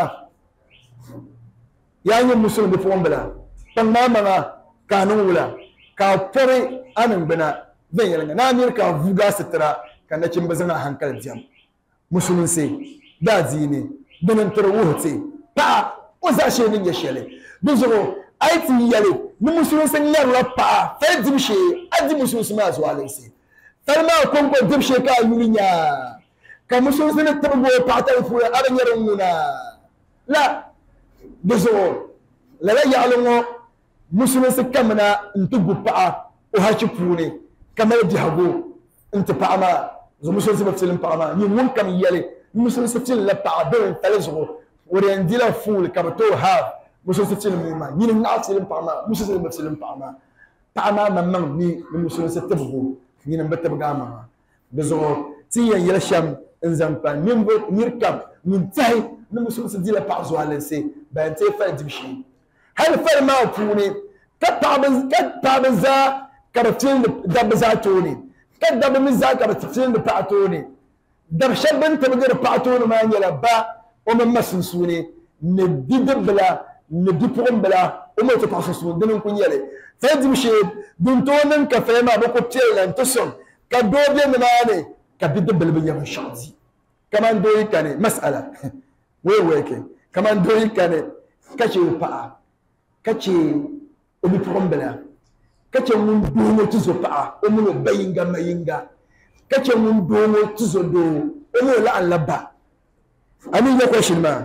يعني مسلم دي فومبلا تماما كانوا ولا كافري أنا بنا بيننا نامير كافوجا سترا كنا تشمبزنا هنكال جام مسلم سي دازيني بننتروه سي با وزاشين يشيله بزرو أيتي يالي نمسلم سنير لا با فدمشي أدي مسلم سما زوالي سي فما كونكو دمشي كايولينيا كمسلم سنتبغو باتا فولا أرنيرمونا لا بزرو لا يعلمو مسلم سكمنا انتبو بقى وهاشفوني كما يجهبو انت بقى زو مسلم سبتلم بقى يمون كم يلي مسلم سبتل لبقى بين تلزغو ورينديلا فول كبتو هاف مسلم سبتلم ما يني نعسلم بقى مسلم سبتلم بقى من ني مسلم ستبغو يني بتبقى ما بزو تي يلشم انزمبا نركب منتهي مسلم سديلا بقى زو على سي بانتي فادمشي هل فرما فوني كتاب زا كرتين دبزاتوني كدب مزا كرتين بتاعتوني دب شب انت بقدر بتاعتوني ما يلبا ومن مسنسوني ندي دبلا ندي بوم بلا وما تتعصصون دنون كون يلي فادي مشي دنتونن كفيما بكو تيل انتصن كدوبي مناني كبيدبل بيا شخصي كمان دوي كان مسألة ويكي كمان دوي كان كشي بقى kace obi prombela kace mun domo tizo pa o mun bayinga mayinga kace mun domo tizo do o mun la alaba ani ya question ma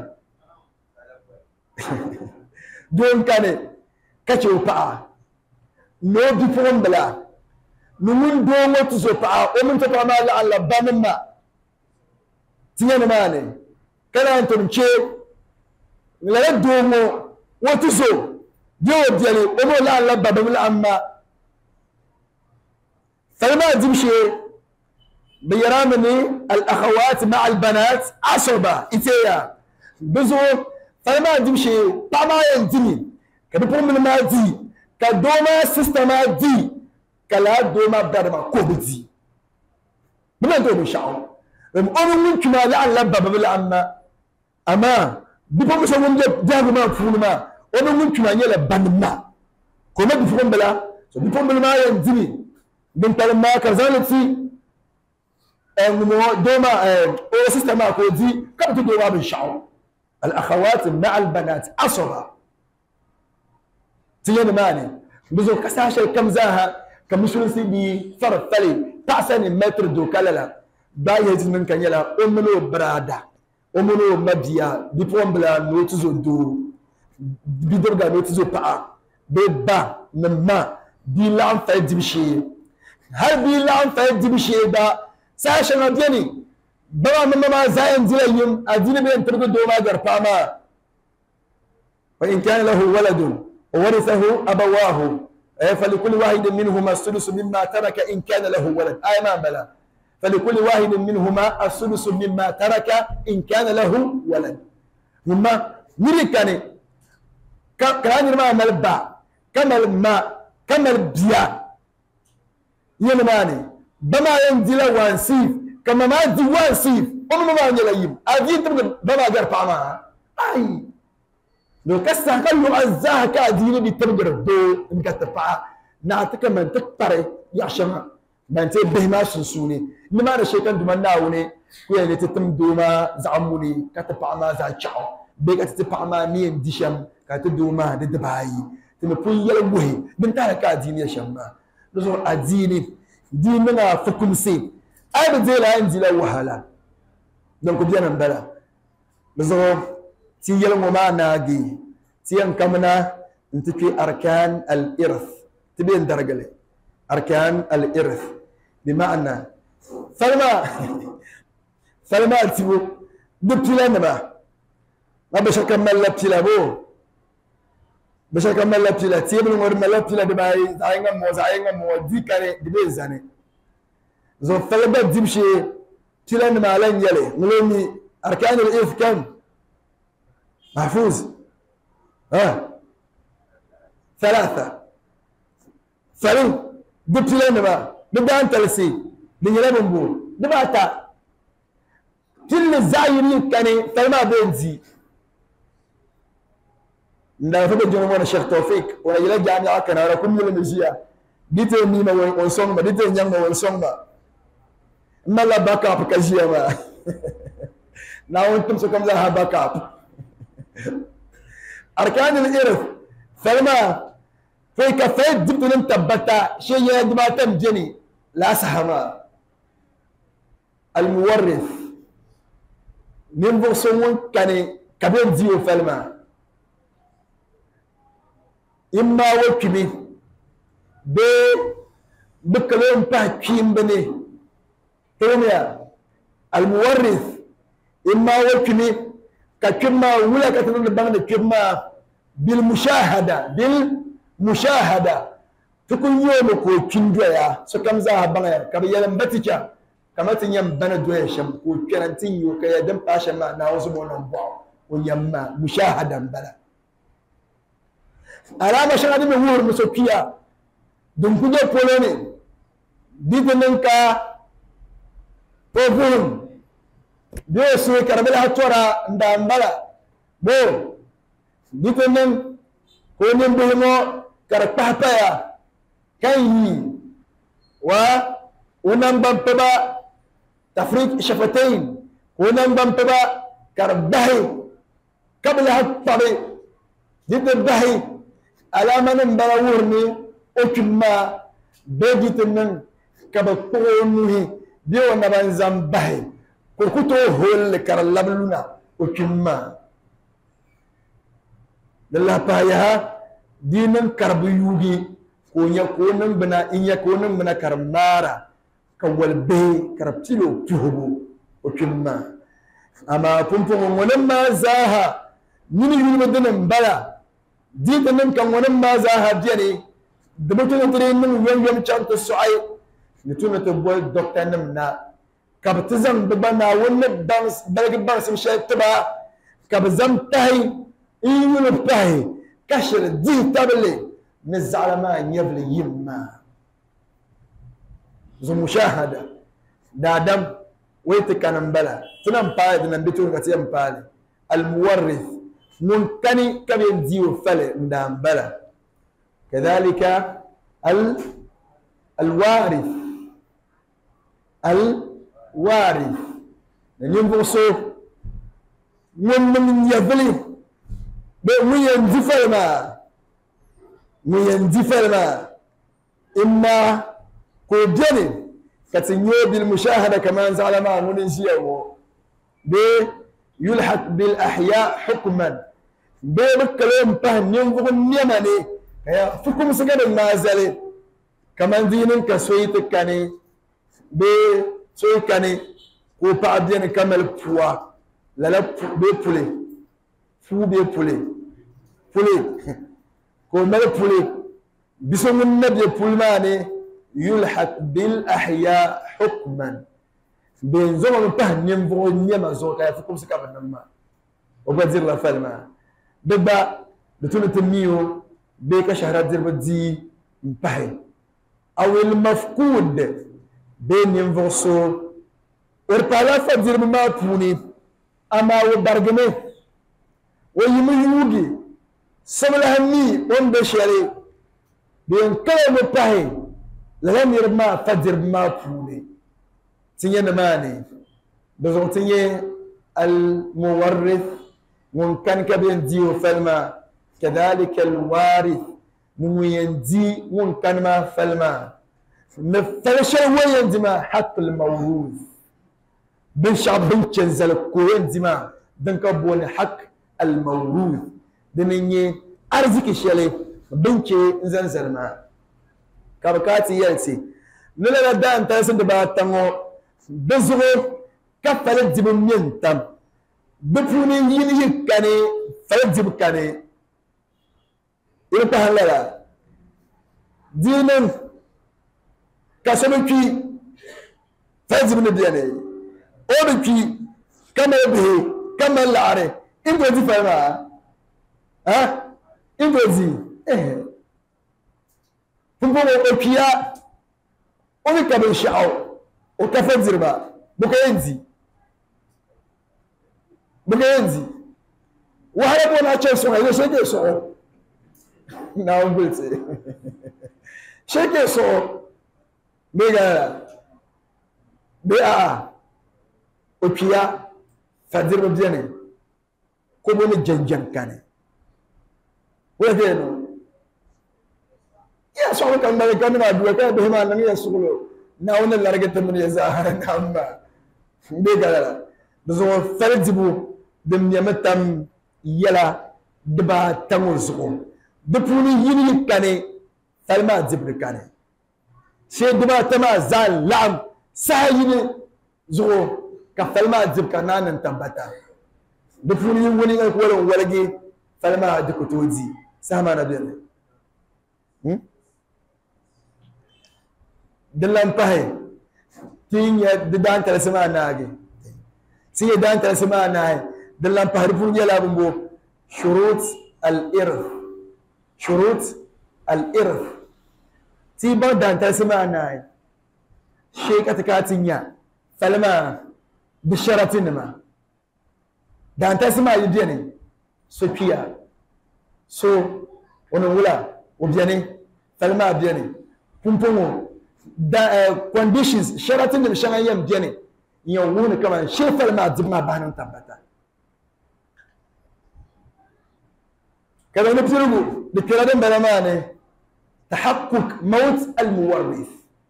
don kane kace pa no bi prombela no mun domo tizo pa o mun ta ma la alaba mamma tiyana mane kana antum che la domo wotizo جو ديالي أمو لا لبا بملا أما فلما تمشي بيرامني الأخوات مع البنات عصبة إتيا بزو فلما تمشي طعما ينتمي كبيرون من ما دي كدوما سيستما دي كلا دوما بدرما كوب دي بما دوم إن شاء الله أمو منك ما لا لبا بملا أما بيبون مش هم جاب ما فون ما ono mun tunanye la banma ko ma bifon bela so bifon bela ma yanzini bin talma kazalati mo doma o system ko di kabtu do wa bin sha'u al akhawat ma'a al banat asaba tiyan mani bizo kasashe kam zaha kam musulun sibi farf fali ta'sani metr do kalala ba yajin min kanyala umno brada umno mabiya bifon bela no tuzo do bidorga no tizo pa be ba namma bi lan fa dibshi har bi lan fa dibshi da sashen abiyani bawa mamma zayan jilayim adini ben turgo doma garfama fa in kana lahu waladun wa warithahu abawahu فلكل واحد منهما السدس مما ترك إن كان له ولد ما بلا فلكل واحد منهما السدس مما ترك إن كان له ولد مما نريكاني كان ما ملبا كمل ما كمل بيا يلماني بما ينزل وانسيف كما ما دي وانسيف ما يليم أجي تبغى بما جرب معها أي لو كستقلوا أزاها كأديني بتبغى دو إنك تفع نعتك من تكتر يا شما من تبه ما سنسوني لما أنا شيء كان دوما ناوني كوي اللي تتم دوما زعموني كتفع ما زعجعوا بيك تتفع ما مين ديشم كتدوما ددباي تمبوي يلوه بنتها كأديني يا شما لزور أديني ديننا فكم سي أي بديلا عندي وهلا دونك بيانا بلا لزور تيجي وما ناجي تيجي كمنا نتكي أركان الإرث تبين درجة لي أركان الإرث بمعنى فلما تبو دبتلا نما ما بش أكمل لبتلا بو بش أكمل لبتلا تيجي من ورا لبتلا دبي زعينا مو دي كاري دبي زاني زو فلما تمشي تلا نما لين يلي ملوني أركان الإرث كم محفوظ ثلاثة فلو قلت لنا ما بدأ أنت لسي بنجلا بنقول دبعتا كل الزايرين كاني فما بينزي لا فبد جنوبنا الشيخ توفيق ولا جامعة كان على كل المجيء ديت نيما ونسونغ ديت نيما ونسونغ ما لا باك اب كجيا ما ناو انتم سكم لها باك اب أركان الإرث فلما في كفيت جبت لم تبتا شيء ما تمجني لا سهما المورث ننظر سمون كان كبير زيو فلما إما وكمي بكلام بحكيم بني توميا المورث إما وكمي كما ولا كتنون بان كما بالمشاهدة تكون يوم كو كندويا سكم زها بان كبي يلم بتيجا كما تنيم بان دويا شم كو كرنتين يو كيا دم باشا ما ناوز بونن باو ويما مشاهدة بلا علامة شغادي مهور مسوكيا دم كوجا بولوني ديتننكا بوفون Dia suai karabela hatora ndambala bo ditenen ko nyembe mo karapapa ya kai wa unambam peba tafrik shafatain unambam peba karbahi qabla hatari ditbahi alaman barawurni ukma begitenen kabatoni dio nabanzam bahi kuto hol karallabluna ukimma lalla payaha dinan karbu yugi konya konan bana inya konan bana karmara kawal be karaptilo tuhubu ukimma ama pumpu ngonan ma zaha nini yulu danan bala dinan kan ngonan ma zaha diani debutun trin nan yam chanta suai nituna to boy doctor namna كابتزم ببنا ونب دانس بلق بانس مشي تبع كابزم تهي يقول بتهي كشر دي تبلي نزع ما يبلي يما زو مشاهدة دادم ويتكن مبلا تنام بايد نبيتون كتيم بالي المورث منتني كبين ديو فلي ندام بلا كذلك الوارث وارث نيمبوسو من يفلي بمين دفلما إما كوجني كتنيو بالمشاهدة كمان زعل ما منشيه يلحق بالأحياء حكما بكلام فهم ينظر اليمني فكم سكن النازل كمان دين كسويت كاني so kani ko pa bien kamel poids la be poulet fu be poulet ko mel poulet bisomun nabi pulmane yulhaq bil ahya hukman ben zoma pa nyembo nyema zo ka fu kum sika banama o badir la falma beba de tout mio be ka shahrat dir badi mpahe aw al mafqud be nyembo so or pala fa dir ma puni ama wo bargame wo yimu yugi samala hanni on be shere be kala mo pahe la mirma fadir ma puni tinye namani bezo tinye al muwarrith mun kan kabin diyo falma كذلك الوارث من يندي من كان ما فلما نفلش وين دما حق الموروث بن شعب بن تنزل كوين دما بن كبون حق الموروث بني ارزك شيلي بنكي نزنزل ما كبكاتي يلسي نلا دا انت سند با تمو بزغو كفل دب من تم بفوني يلي كاني فدب كاني إلى هلا دينن كسبكي فازم ندياني أوبكي كما به كما العري إنت دي فما ها إنت دي تقول أوكيا أوبك بالشعو وكفزر با بكينزي وهذا بونا تشسوا هذا شيء يسوع now good shake it so bega opia fadir mabjane ko boni janjan kane wede no ya so kan mala kan ma duwa ka be ma nan ya sulo na wona large tamun ya zahara na amma bega dozo farjibu dem yamatam yala deba tamu zuko depuis yini kane salma zibri kane she duma tama zal lam sayini zo ka salma zib kananan tambata depuis yin wani ko wala walage salma dikutoji sama na dole dillan pahe tinya didan tare sama naage siye dan tare sama naage dillan pahe pour yala bumbo shurut al-irth شروط الإرث تيبا دان تسمعنا شيء كتكاتينيا فلما بشرتين ما دان تسمع يديني سوكيا سو ونولا وبياني فلما بياني بومبومو دا conditions شرطين بشان يم بياني يوون كمان شيء فلما دبما بانون تبتا كذا نبتلقوا بالكلام بلمانه تحقق موت المورث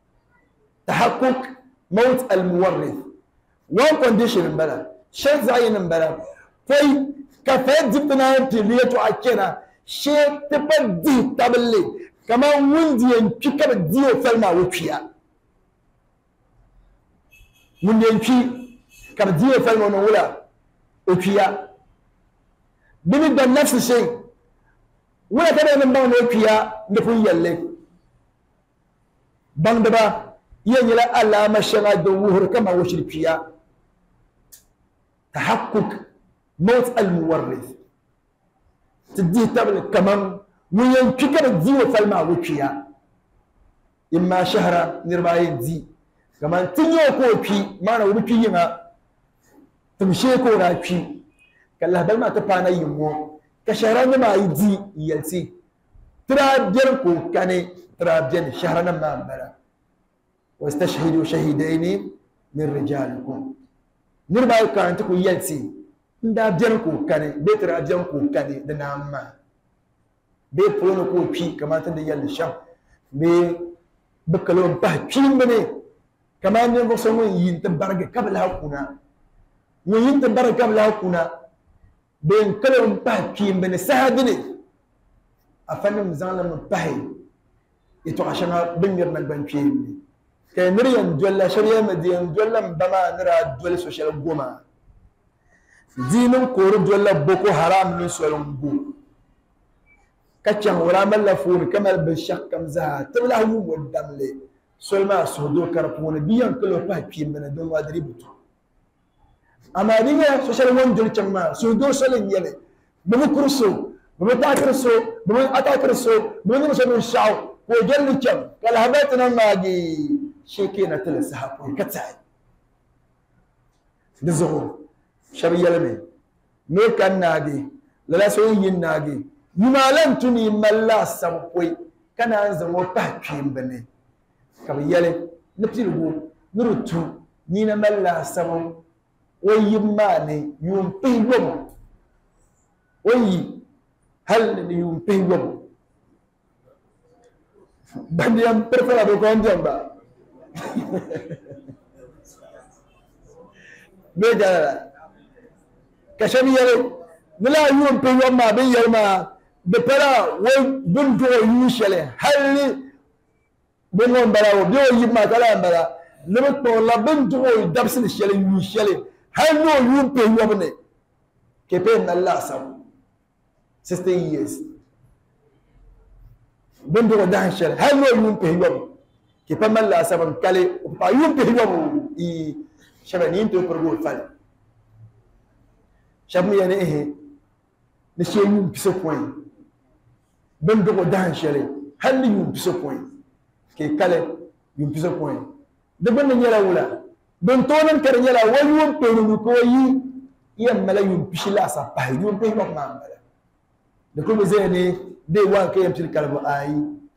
one condition بلا شيء زين بلا في كفاية جبنا تليتو أكينا شيء تبدي تبلي كما وندي ينكيك بديو فلما وكيا وندي ينكي كبديو فلما نولا وكيا بنبدأ نفس الشيء ولا ترى من بان وكيا نفون يلي بان دبا ينيلا الله مشنا دوهر كما وشري فيها تحقق موت المورث تديه تبل كمان وينكك الدي وفلما وكيا إما شهر نرباي دي كمان تنيو كوبي ما أنا وبكي يما تمشي كورا بي كله بل ما تبانا يمو كشهرنا ما يدي يلسي ترى بيركو كاني ترى بين شهرنا ما بلا واستشهدوا شهيدين من رجالكم نرباي كان تكو يلسي nda biyan ko kane be tara biyan ko kane da namma be pono ko pi kamata da yalla sham be bakalon ba kin bane kamar ne ko son yin tabarga kabla hakuna yin tabarga kabla hakuna be kalon ba kin bane sahadine afanin zalim bahi ito ashana bingir nan ban kin كي نريان دولا شريا مدين دولا بما نرى دولا سوشيال غوما دين كور دولا بوكو حرام من سوالم بو كاتشان ولا ملفون كمال بالشق كم زها تبلا هو ودم لي سولما سودو كربون بيان كلو باكي من دون وادري بتو اما دينا سوشيال وون دول تشما سودو سولين يلي بمكرسو بمتاكرسو بمتاكرسو بمنسو الشعو وجل كم قال هبتنا ماجي شيكينا تلسها كتاي دزغو شبي يلمي ميكا ناجي لا سوي ناجي يما لم تني ملا سبوي كان انزم وباكين بني كبي يلي نبتلغو نرتو نينا ملا سبو ويماني يوم بيوم وي هل يوم بيوم Bandiam prefera do kondiamba. Bega. Kashami yale nila yum pe yoma be yema be para wo bunto yushale halli bungon bara wo be yima kala bara lebe to la bunto dabsin shale yushale hallo yum pe yomne ke pe Allah sam 16 years بندو دهشل هل هو يوم بيوم كيف ما لا سبب كله يوم بيوم شبنين تو برجول فل شبني يعني إيه نشيء يوم بسوبوين بندو دهشل هل يوم بسوبوين كي كله يوم بسوبوين ده بندو يلا ولا بنتونن كرن يلا ويوم بيوم كوي يوم ملا يوم بشلا سباه يوم بيوم ما ملا ده كل زينه دي وان كي يمشي الكلام اي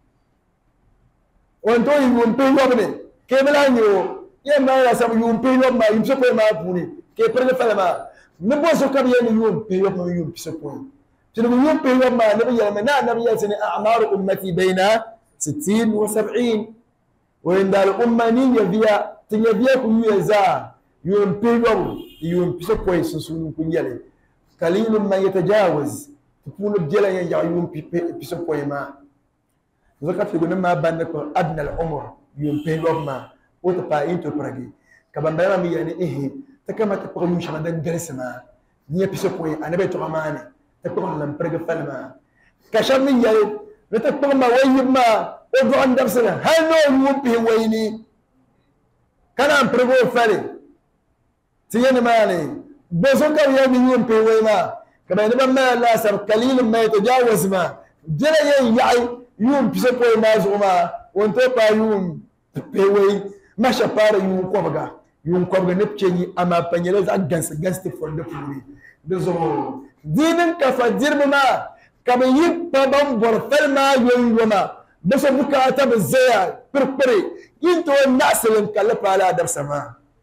وانتو يوم بي يوم كي بلانيو يا ما يا سب يوم بي يوم ما يمشي كو ما بوني كي بري فلما نبوسو كم يوم بي يوم يوم بيسكوين تنو يوم بي يوم ما نبي يا منا نبي يا سنه اعمار امتي بين 60 و70 وين دار الامه ني يبيا تنيبيا كو يزا يوم بي يوم بيسكوين سنسون كنيالي قليل ما يتجاوز تكون بجلا يوم بيسو بويما زكاة في قلنا ما بانك أدنى العمر يوم بيلوب ما وتبقى إنتو براجي كمان بيرا مي يعني إيه تكما تبقى يوم شمدان جلس ما نيا بيسو بوي أنا بيتو غماني تبقى لم براجي فلما كشام من يعني نتبقى ما ويب ما وضع عند نفسنا هل نو يوم بيه ويني كان عم براجي فلي تيجي مالي بوزوكا يوم بيه ويما كما ينبغي ما لا سر قليل ما يتجاوز ما جل يعي يوم بيسكوي ما زوما وانت با يوم بيوي ما شبار يوم كوبغا نبتشي اما بانيلز اجنس تفند فوري دزو دينن كفجر ما كما يبقى بورفل ما يوما بس بكاتا بالزيا بربري انتو الناس اللي مكلف على درس ما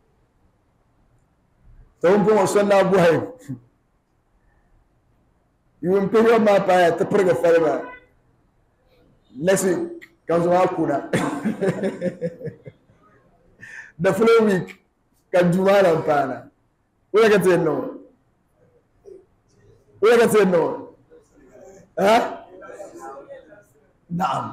توم وصلنا ابو هيب يوم بيوم ما باي تبرق فلما لسي كان زمان كونا the following week كان جمعة بانا ولا كتير ولا كتير ها نعم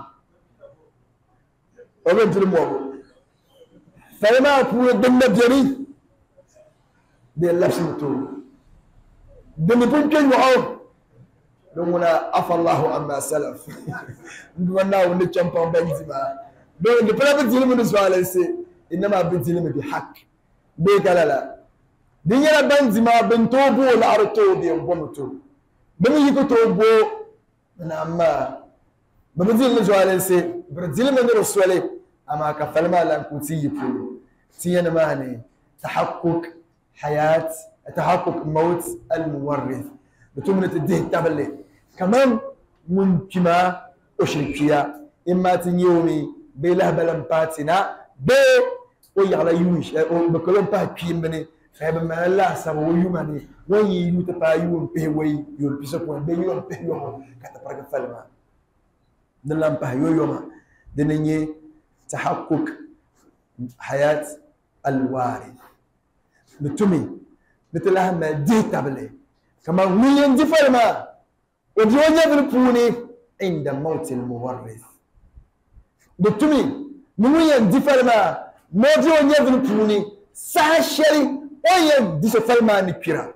وبنت الموضوع فلما أكون ضمن الجري دي اللبس مطول ضمن بنتين وعوض دومنا عفى الله عما سلف دومنا ونتشامبون بنزيما دون دي بلا بنزيما نسوال سي انما بنزيما بحق بيك لا دينا بنزيما بنتوبو لارتو دي بومتو بني يكو توبو نعما بنزيما نسوال سي بنزيما نرسول اما كفلما لان كنتي يقول تينا ماني تحقق حياه تحقق موت المورث بتمنة الدين تبلي كمان منكما أشركيا إما تنيومي بله بلم باتنا ب ويعلى يوش بكلم بحكيم بني فهم ما الله سبوا يومني وين يتبايون به وين يلبسون بيون بيون كتبرك فلما دلهم بهيو يوما دنيا تحقق حياة الوارث بتمي مثلها ما دي تبلي كما وين جفرما وديون يبربوني عند موت المورث بتمي وين جفرما modi o nyevin puni sa sheri o ye diso falma ni pira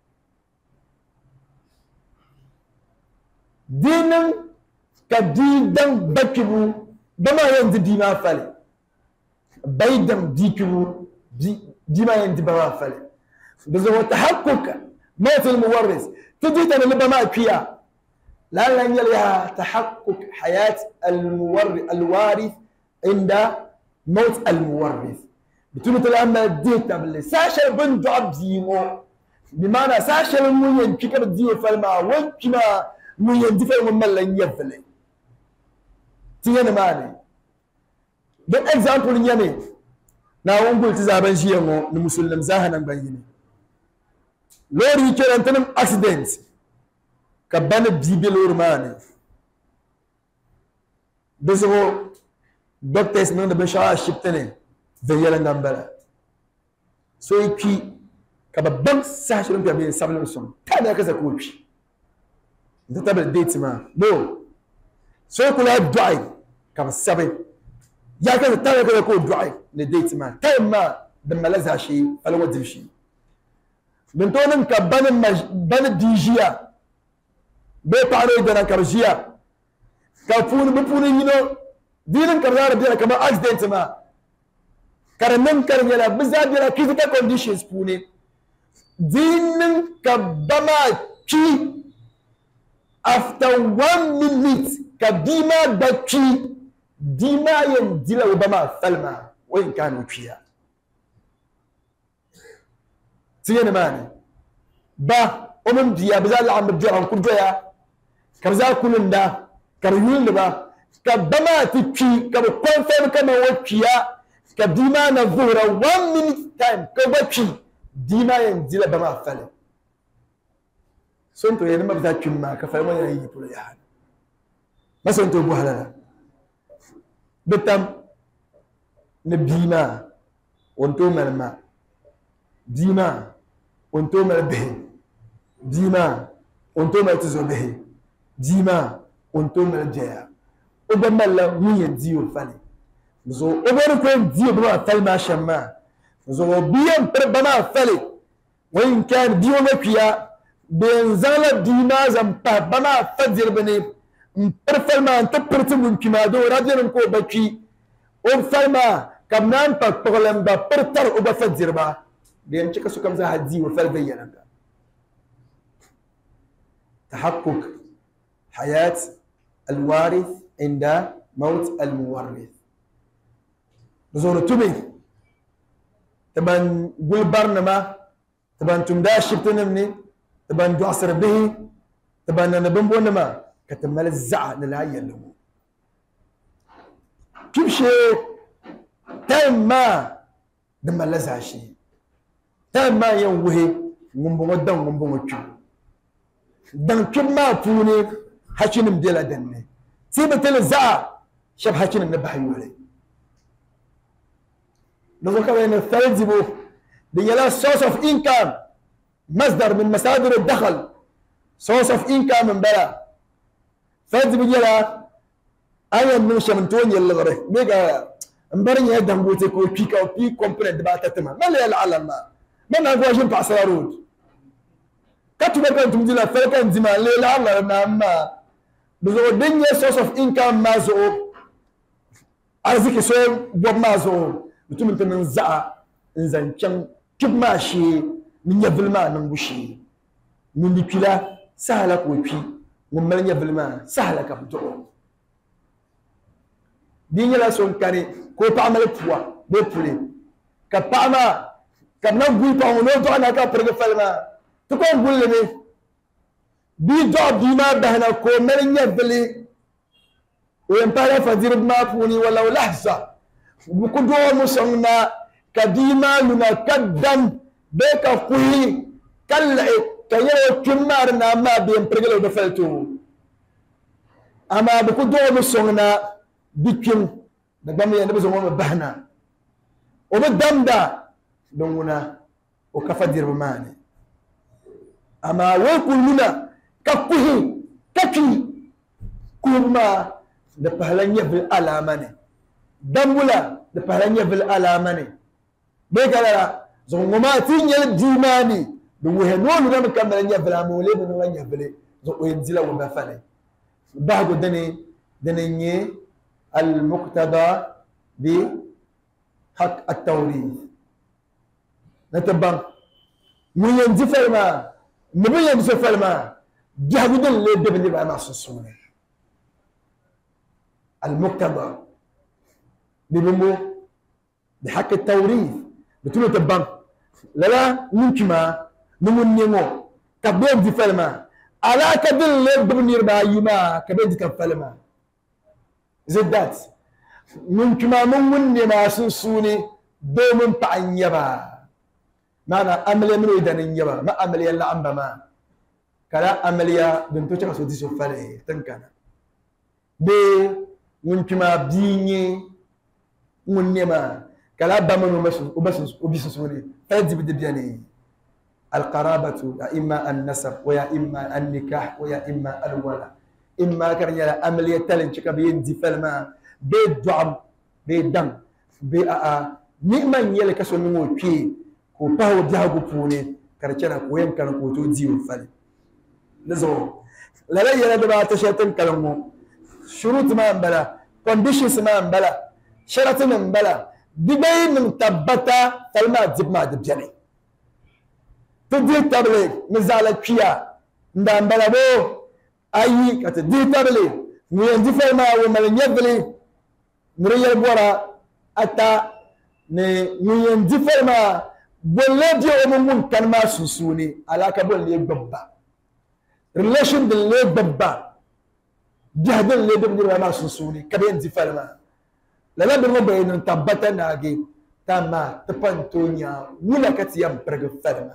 dinin ka didan bakibu bama yanzu dima fale baidan dikibu dima yanzu bama fale بزو تحقق موت المورث تجد أن لبما فيها لا يليها تحقق حياة الوارث عند موت المورث بتقول لما ديت قبل ساشر بن دعب زيمو بمعنى ساشر مين كيكر ديو فالما وكما مين دفع من ملن يفلي تيجي ماني ده example نيامي na wongol tizaban shiyango ni muslim zahanan bayini lori kerantanum accident ka bana bibe lor mane bezo doctors men da bashara shiptene veyela ngambala so ipi ka babban sashirin ka bin sablan son kana ka zakopi da tabal date ma no so kula duai ka sabai ya ka ta ka ko duai ne date ma ma da malaza shi alwadin shi من تونن كبان ديجيا بيطاري دنا كرجيا كفون بفون ينو دينن كرار بينا كما اكسيدنت ما كرنن كرنيلا بزاد بينا كيزيكا كونديشنز بوني دينن كبما كي after 1 minute كديما بكي ديما ينديلا وبما فلما وين كانوا فيها تيجي ماني با أمم ديا بزال عم بجرهم كل جاية كبزال كلن دا كريون با كبما تكي كبكون فهم كما وكيا كديما نظهر 1 minute time كبكي ديما ينزل بما فعل سنتو يعني ما بتاكل ما كفاية ما يجي بقول يا هذا ما سنتو بوهلا بتم نبيما وانتو ملما ديما وانتو مل به ديما وانتو مل تزو به ديما وانتو مل جايا وبملا مين ديو فالي زو وبركم ديو بما فال ما شما زو بيم بما فالي وين كان ديو مكيا بينزل ديما زمبا بما فجر بني برفل ما انت برتم كما دو راديو كو بكي وفالما كمنان بقولم برتر وبفجر با بين شكل سكم زها دي وفل بينا تحقق حياة الوارث عند موت المورث نزور تومي تبان قول برنما تبان تمداش شبتنمني تبان دعصر به تبان نبنبونما كتمال الزعة نلاقي اللمو كيف شيء تم ما دم لزع شيء ما ينوهي نمبو دم نمبو تشو دم كم ما فوني حشين مديلا دني سيبت الزع شب حشين النبح يولي نظرك بين الثالث بو ديلا source of income مصدر من مصادر الدخل source of income من بلا فاز بيجلا أنا من شمنتون يلا غره بيجا مبرني هدم بوتك وبيكا وبي كومبوننت باتتما ما اللي العالم ما نقول جنب عصارود كتبنا كنت مدينا فلكن زمان لا الله نعم بزود الدنيا source of income مازو أرزق سوى بوب مازو بتوم أنت من زع إنزين كم كم ماشي من يبل ما نمشي من بكلا سهلك وبي ومن يبل ما سهلك بتوع دنيا لا سون كاري كو تعمل فوا بفلي كبعما كم نقول تعملوا تعنا كبرج فلما تكون قول لي بيجا ديما بهنا كو من يبلي وينبغي فدير ما فوني ولو لحظة بكدو مسنا كديما لنا كدم بك قوي كلا كيرو كمارنا ما بينبرجلو بفلتو أما بكدو مسنا بكم دعم يعني بزوم بهنا وبدم دا دعونا وكفدير بماني أما وكلنا كقوي ككي كوما da pahalanya bil alamane dambula da paranya bil alamane be kala zo ngoma tin yel dimani do we no lu na kamala nya bil amole be no nya bil zo o yenzila wa bafale bago dane nye al muqtada bi haq at tawrith natabam mu yenzi falma mu yenzi falma jahu dal le de bi ma susune al muqtada ببمو بحق التوريث بتقولوا تبان لا لا نكما نمون نمو كبير دي فلما على كدل بنير بايما كبير دي كفلما زي ذات نكما نمون نما سنسوني دومن طعنيبا معنى أملي منو إذن يبا ما أملي إلا أمبا ما كلا أمليا بنتو شخص ودي سفلي تنكنا بي نكما بيني منما كلا بمن وبس سوري فيجب دبياني القرابة يا إما النسب ويا إما النكاح ويا إما الولاء إما كان يلا أملية تلين شكا بيندي فلما بيدعم بيدم بيا نعم يلا كسر نمو كي كوباو ديها كوبوني كرتشنا كويم كانوا كوتو ديو فلي لزو لا لا يلا دبا تشاتن كلامو شروط ما بلا conditions ما بلا شرط من بلا دبي من تبتا فلما تجيب ما دبجني تدي تبليغ مزال كيا ندم بلا بو اي كتدي تبليغ وين دي فلما ومن يبلي نريال بورا اتا ني وين دي فلما بولدي ومن كان ما سوسوني على كبل لي ببا relation باللي ببا جهد اللي ببني ما سوسوني كبين دي فلما لا بنو بين تبتا ناجي تما تبانتونيا ولا كتيام برغ فرما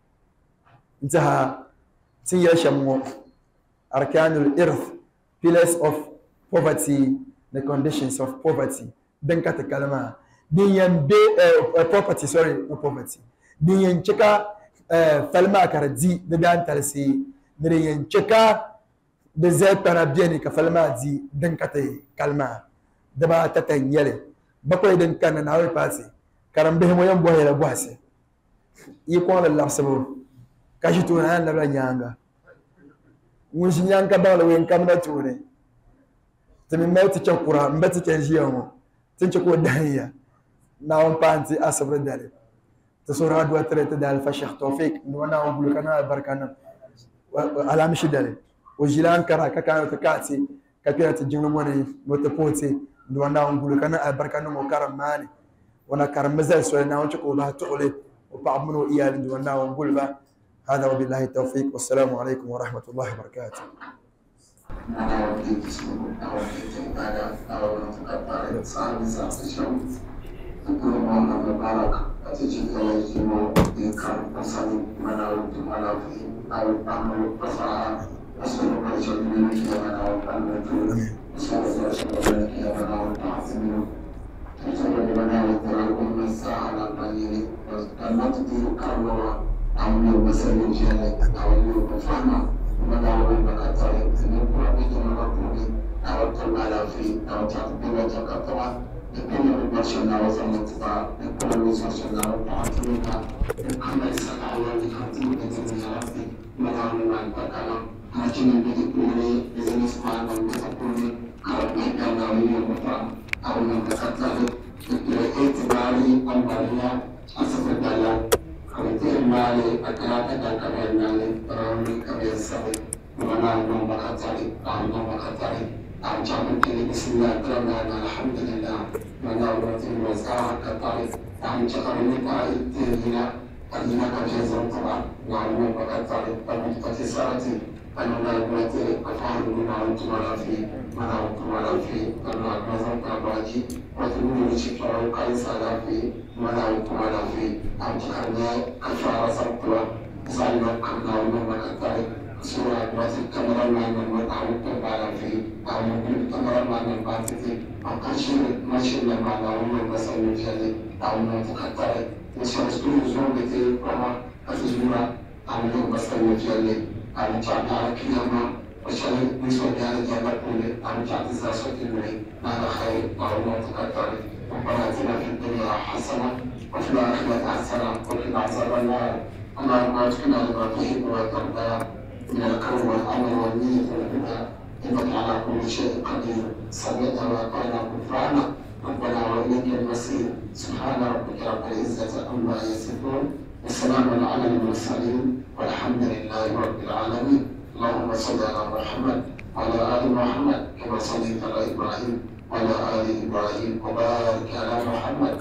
انتهى تيا شمو أركان الإرث pillars of poverty the conditions of poverty دنكا تكلمة دين بي property sorry no poverty دين شكا فلما كردي دان تلسي دين شكا بزيت تنابيني كفلما دي دنكا تكلمة دبا تتنيلي بقول إذا كان ناوي باسي كرم بهم ويوم بوهي لبواسي يكون الله سبب كاشتون أنا لا نيانغا مش نيانغا بقول وين كامنا توني تمي ما تشكرا مبتي تنجيهم تنشكو دهيا ناوم بانتي أصبر داري تصور هذا ترى تدال فشخ توفيق نوانا أقول كنا بركانا على مش داري وجيلان كرا كانوا تكاتي كبيرة الجنوموني متبوتي نوانا أقول كنا بركانا مكرم ماني وانا كرم مزال سؤال ناوم شكو الله تعالى وبعملوا إياه نوانا أقول با هذا وبالله التوفيق والسلام عليكم ورحمة الله وبركاته. أمور مسائل جهة أمور مفهمة مدار المكاتب نقول بيتنا نقول أو تمالا في أو تقبل تقطع نقول بمشينا وزمتنا نقول بمشينا وطاعتنا نقول بسنا على الخطيب الدنيا في مدار المكاتب هاجنا بيتنا بزنس ما نمتقون أو نقول بمشينا أو نمتقطع نقول إتباري أمباريا أسف الدلال كريم مالي أكرات كريم مالي رامي كريم سبي وانا نوم بكتاري نوم بكتاري أرجعنا كلي بسم الله كرمنا الحمد لله وانا ورتي وزارة كتاري أرجعنا نقاي تيجينا أرجعنا كجزم طبعا نوم بكتاري بمجتهد سرتي أنا لا ورتي أفعل من أنتم على في من أنتم على في أنا نظام كباجي وتقولوا شكرا كايس على في من أنتم على في أرجعنا كفارة سبتوا زالنا كنا نوم بكتاري سورة واتي كمرة ما نمر أو على في أو نقول كمرة ما نمر في أو كشيء ماشي لما نوم بس نجلي أو نتكتاري نشوفوا زوم بتي كما أتجمع أو نوم بس نجلي أو جانا كيما وشهد بسودان جنبكم عن تعزيز سكني على خير معلومات كثيرة ربنا اتنا في الدنيا حسنة وفي الآخرة حسنة وقنا عذاب النار اللهم ادخلنا لما تحب وترضى من الكون والأمر والنية والهدى إنك على كل شيء قدير سمعنا وأطعنا غفرانا ربنا وإليك المصير سبحان ربك رب العزة عما يصفون وسلام على المرسلين والحمد لله رب العالمين اللهم صل على محمد وعلى آل محمد كما صليت على إبراهيم وعلى آل إبراهيم وبارك على محمد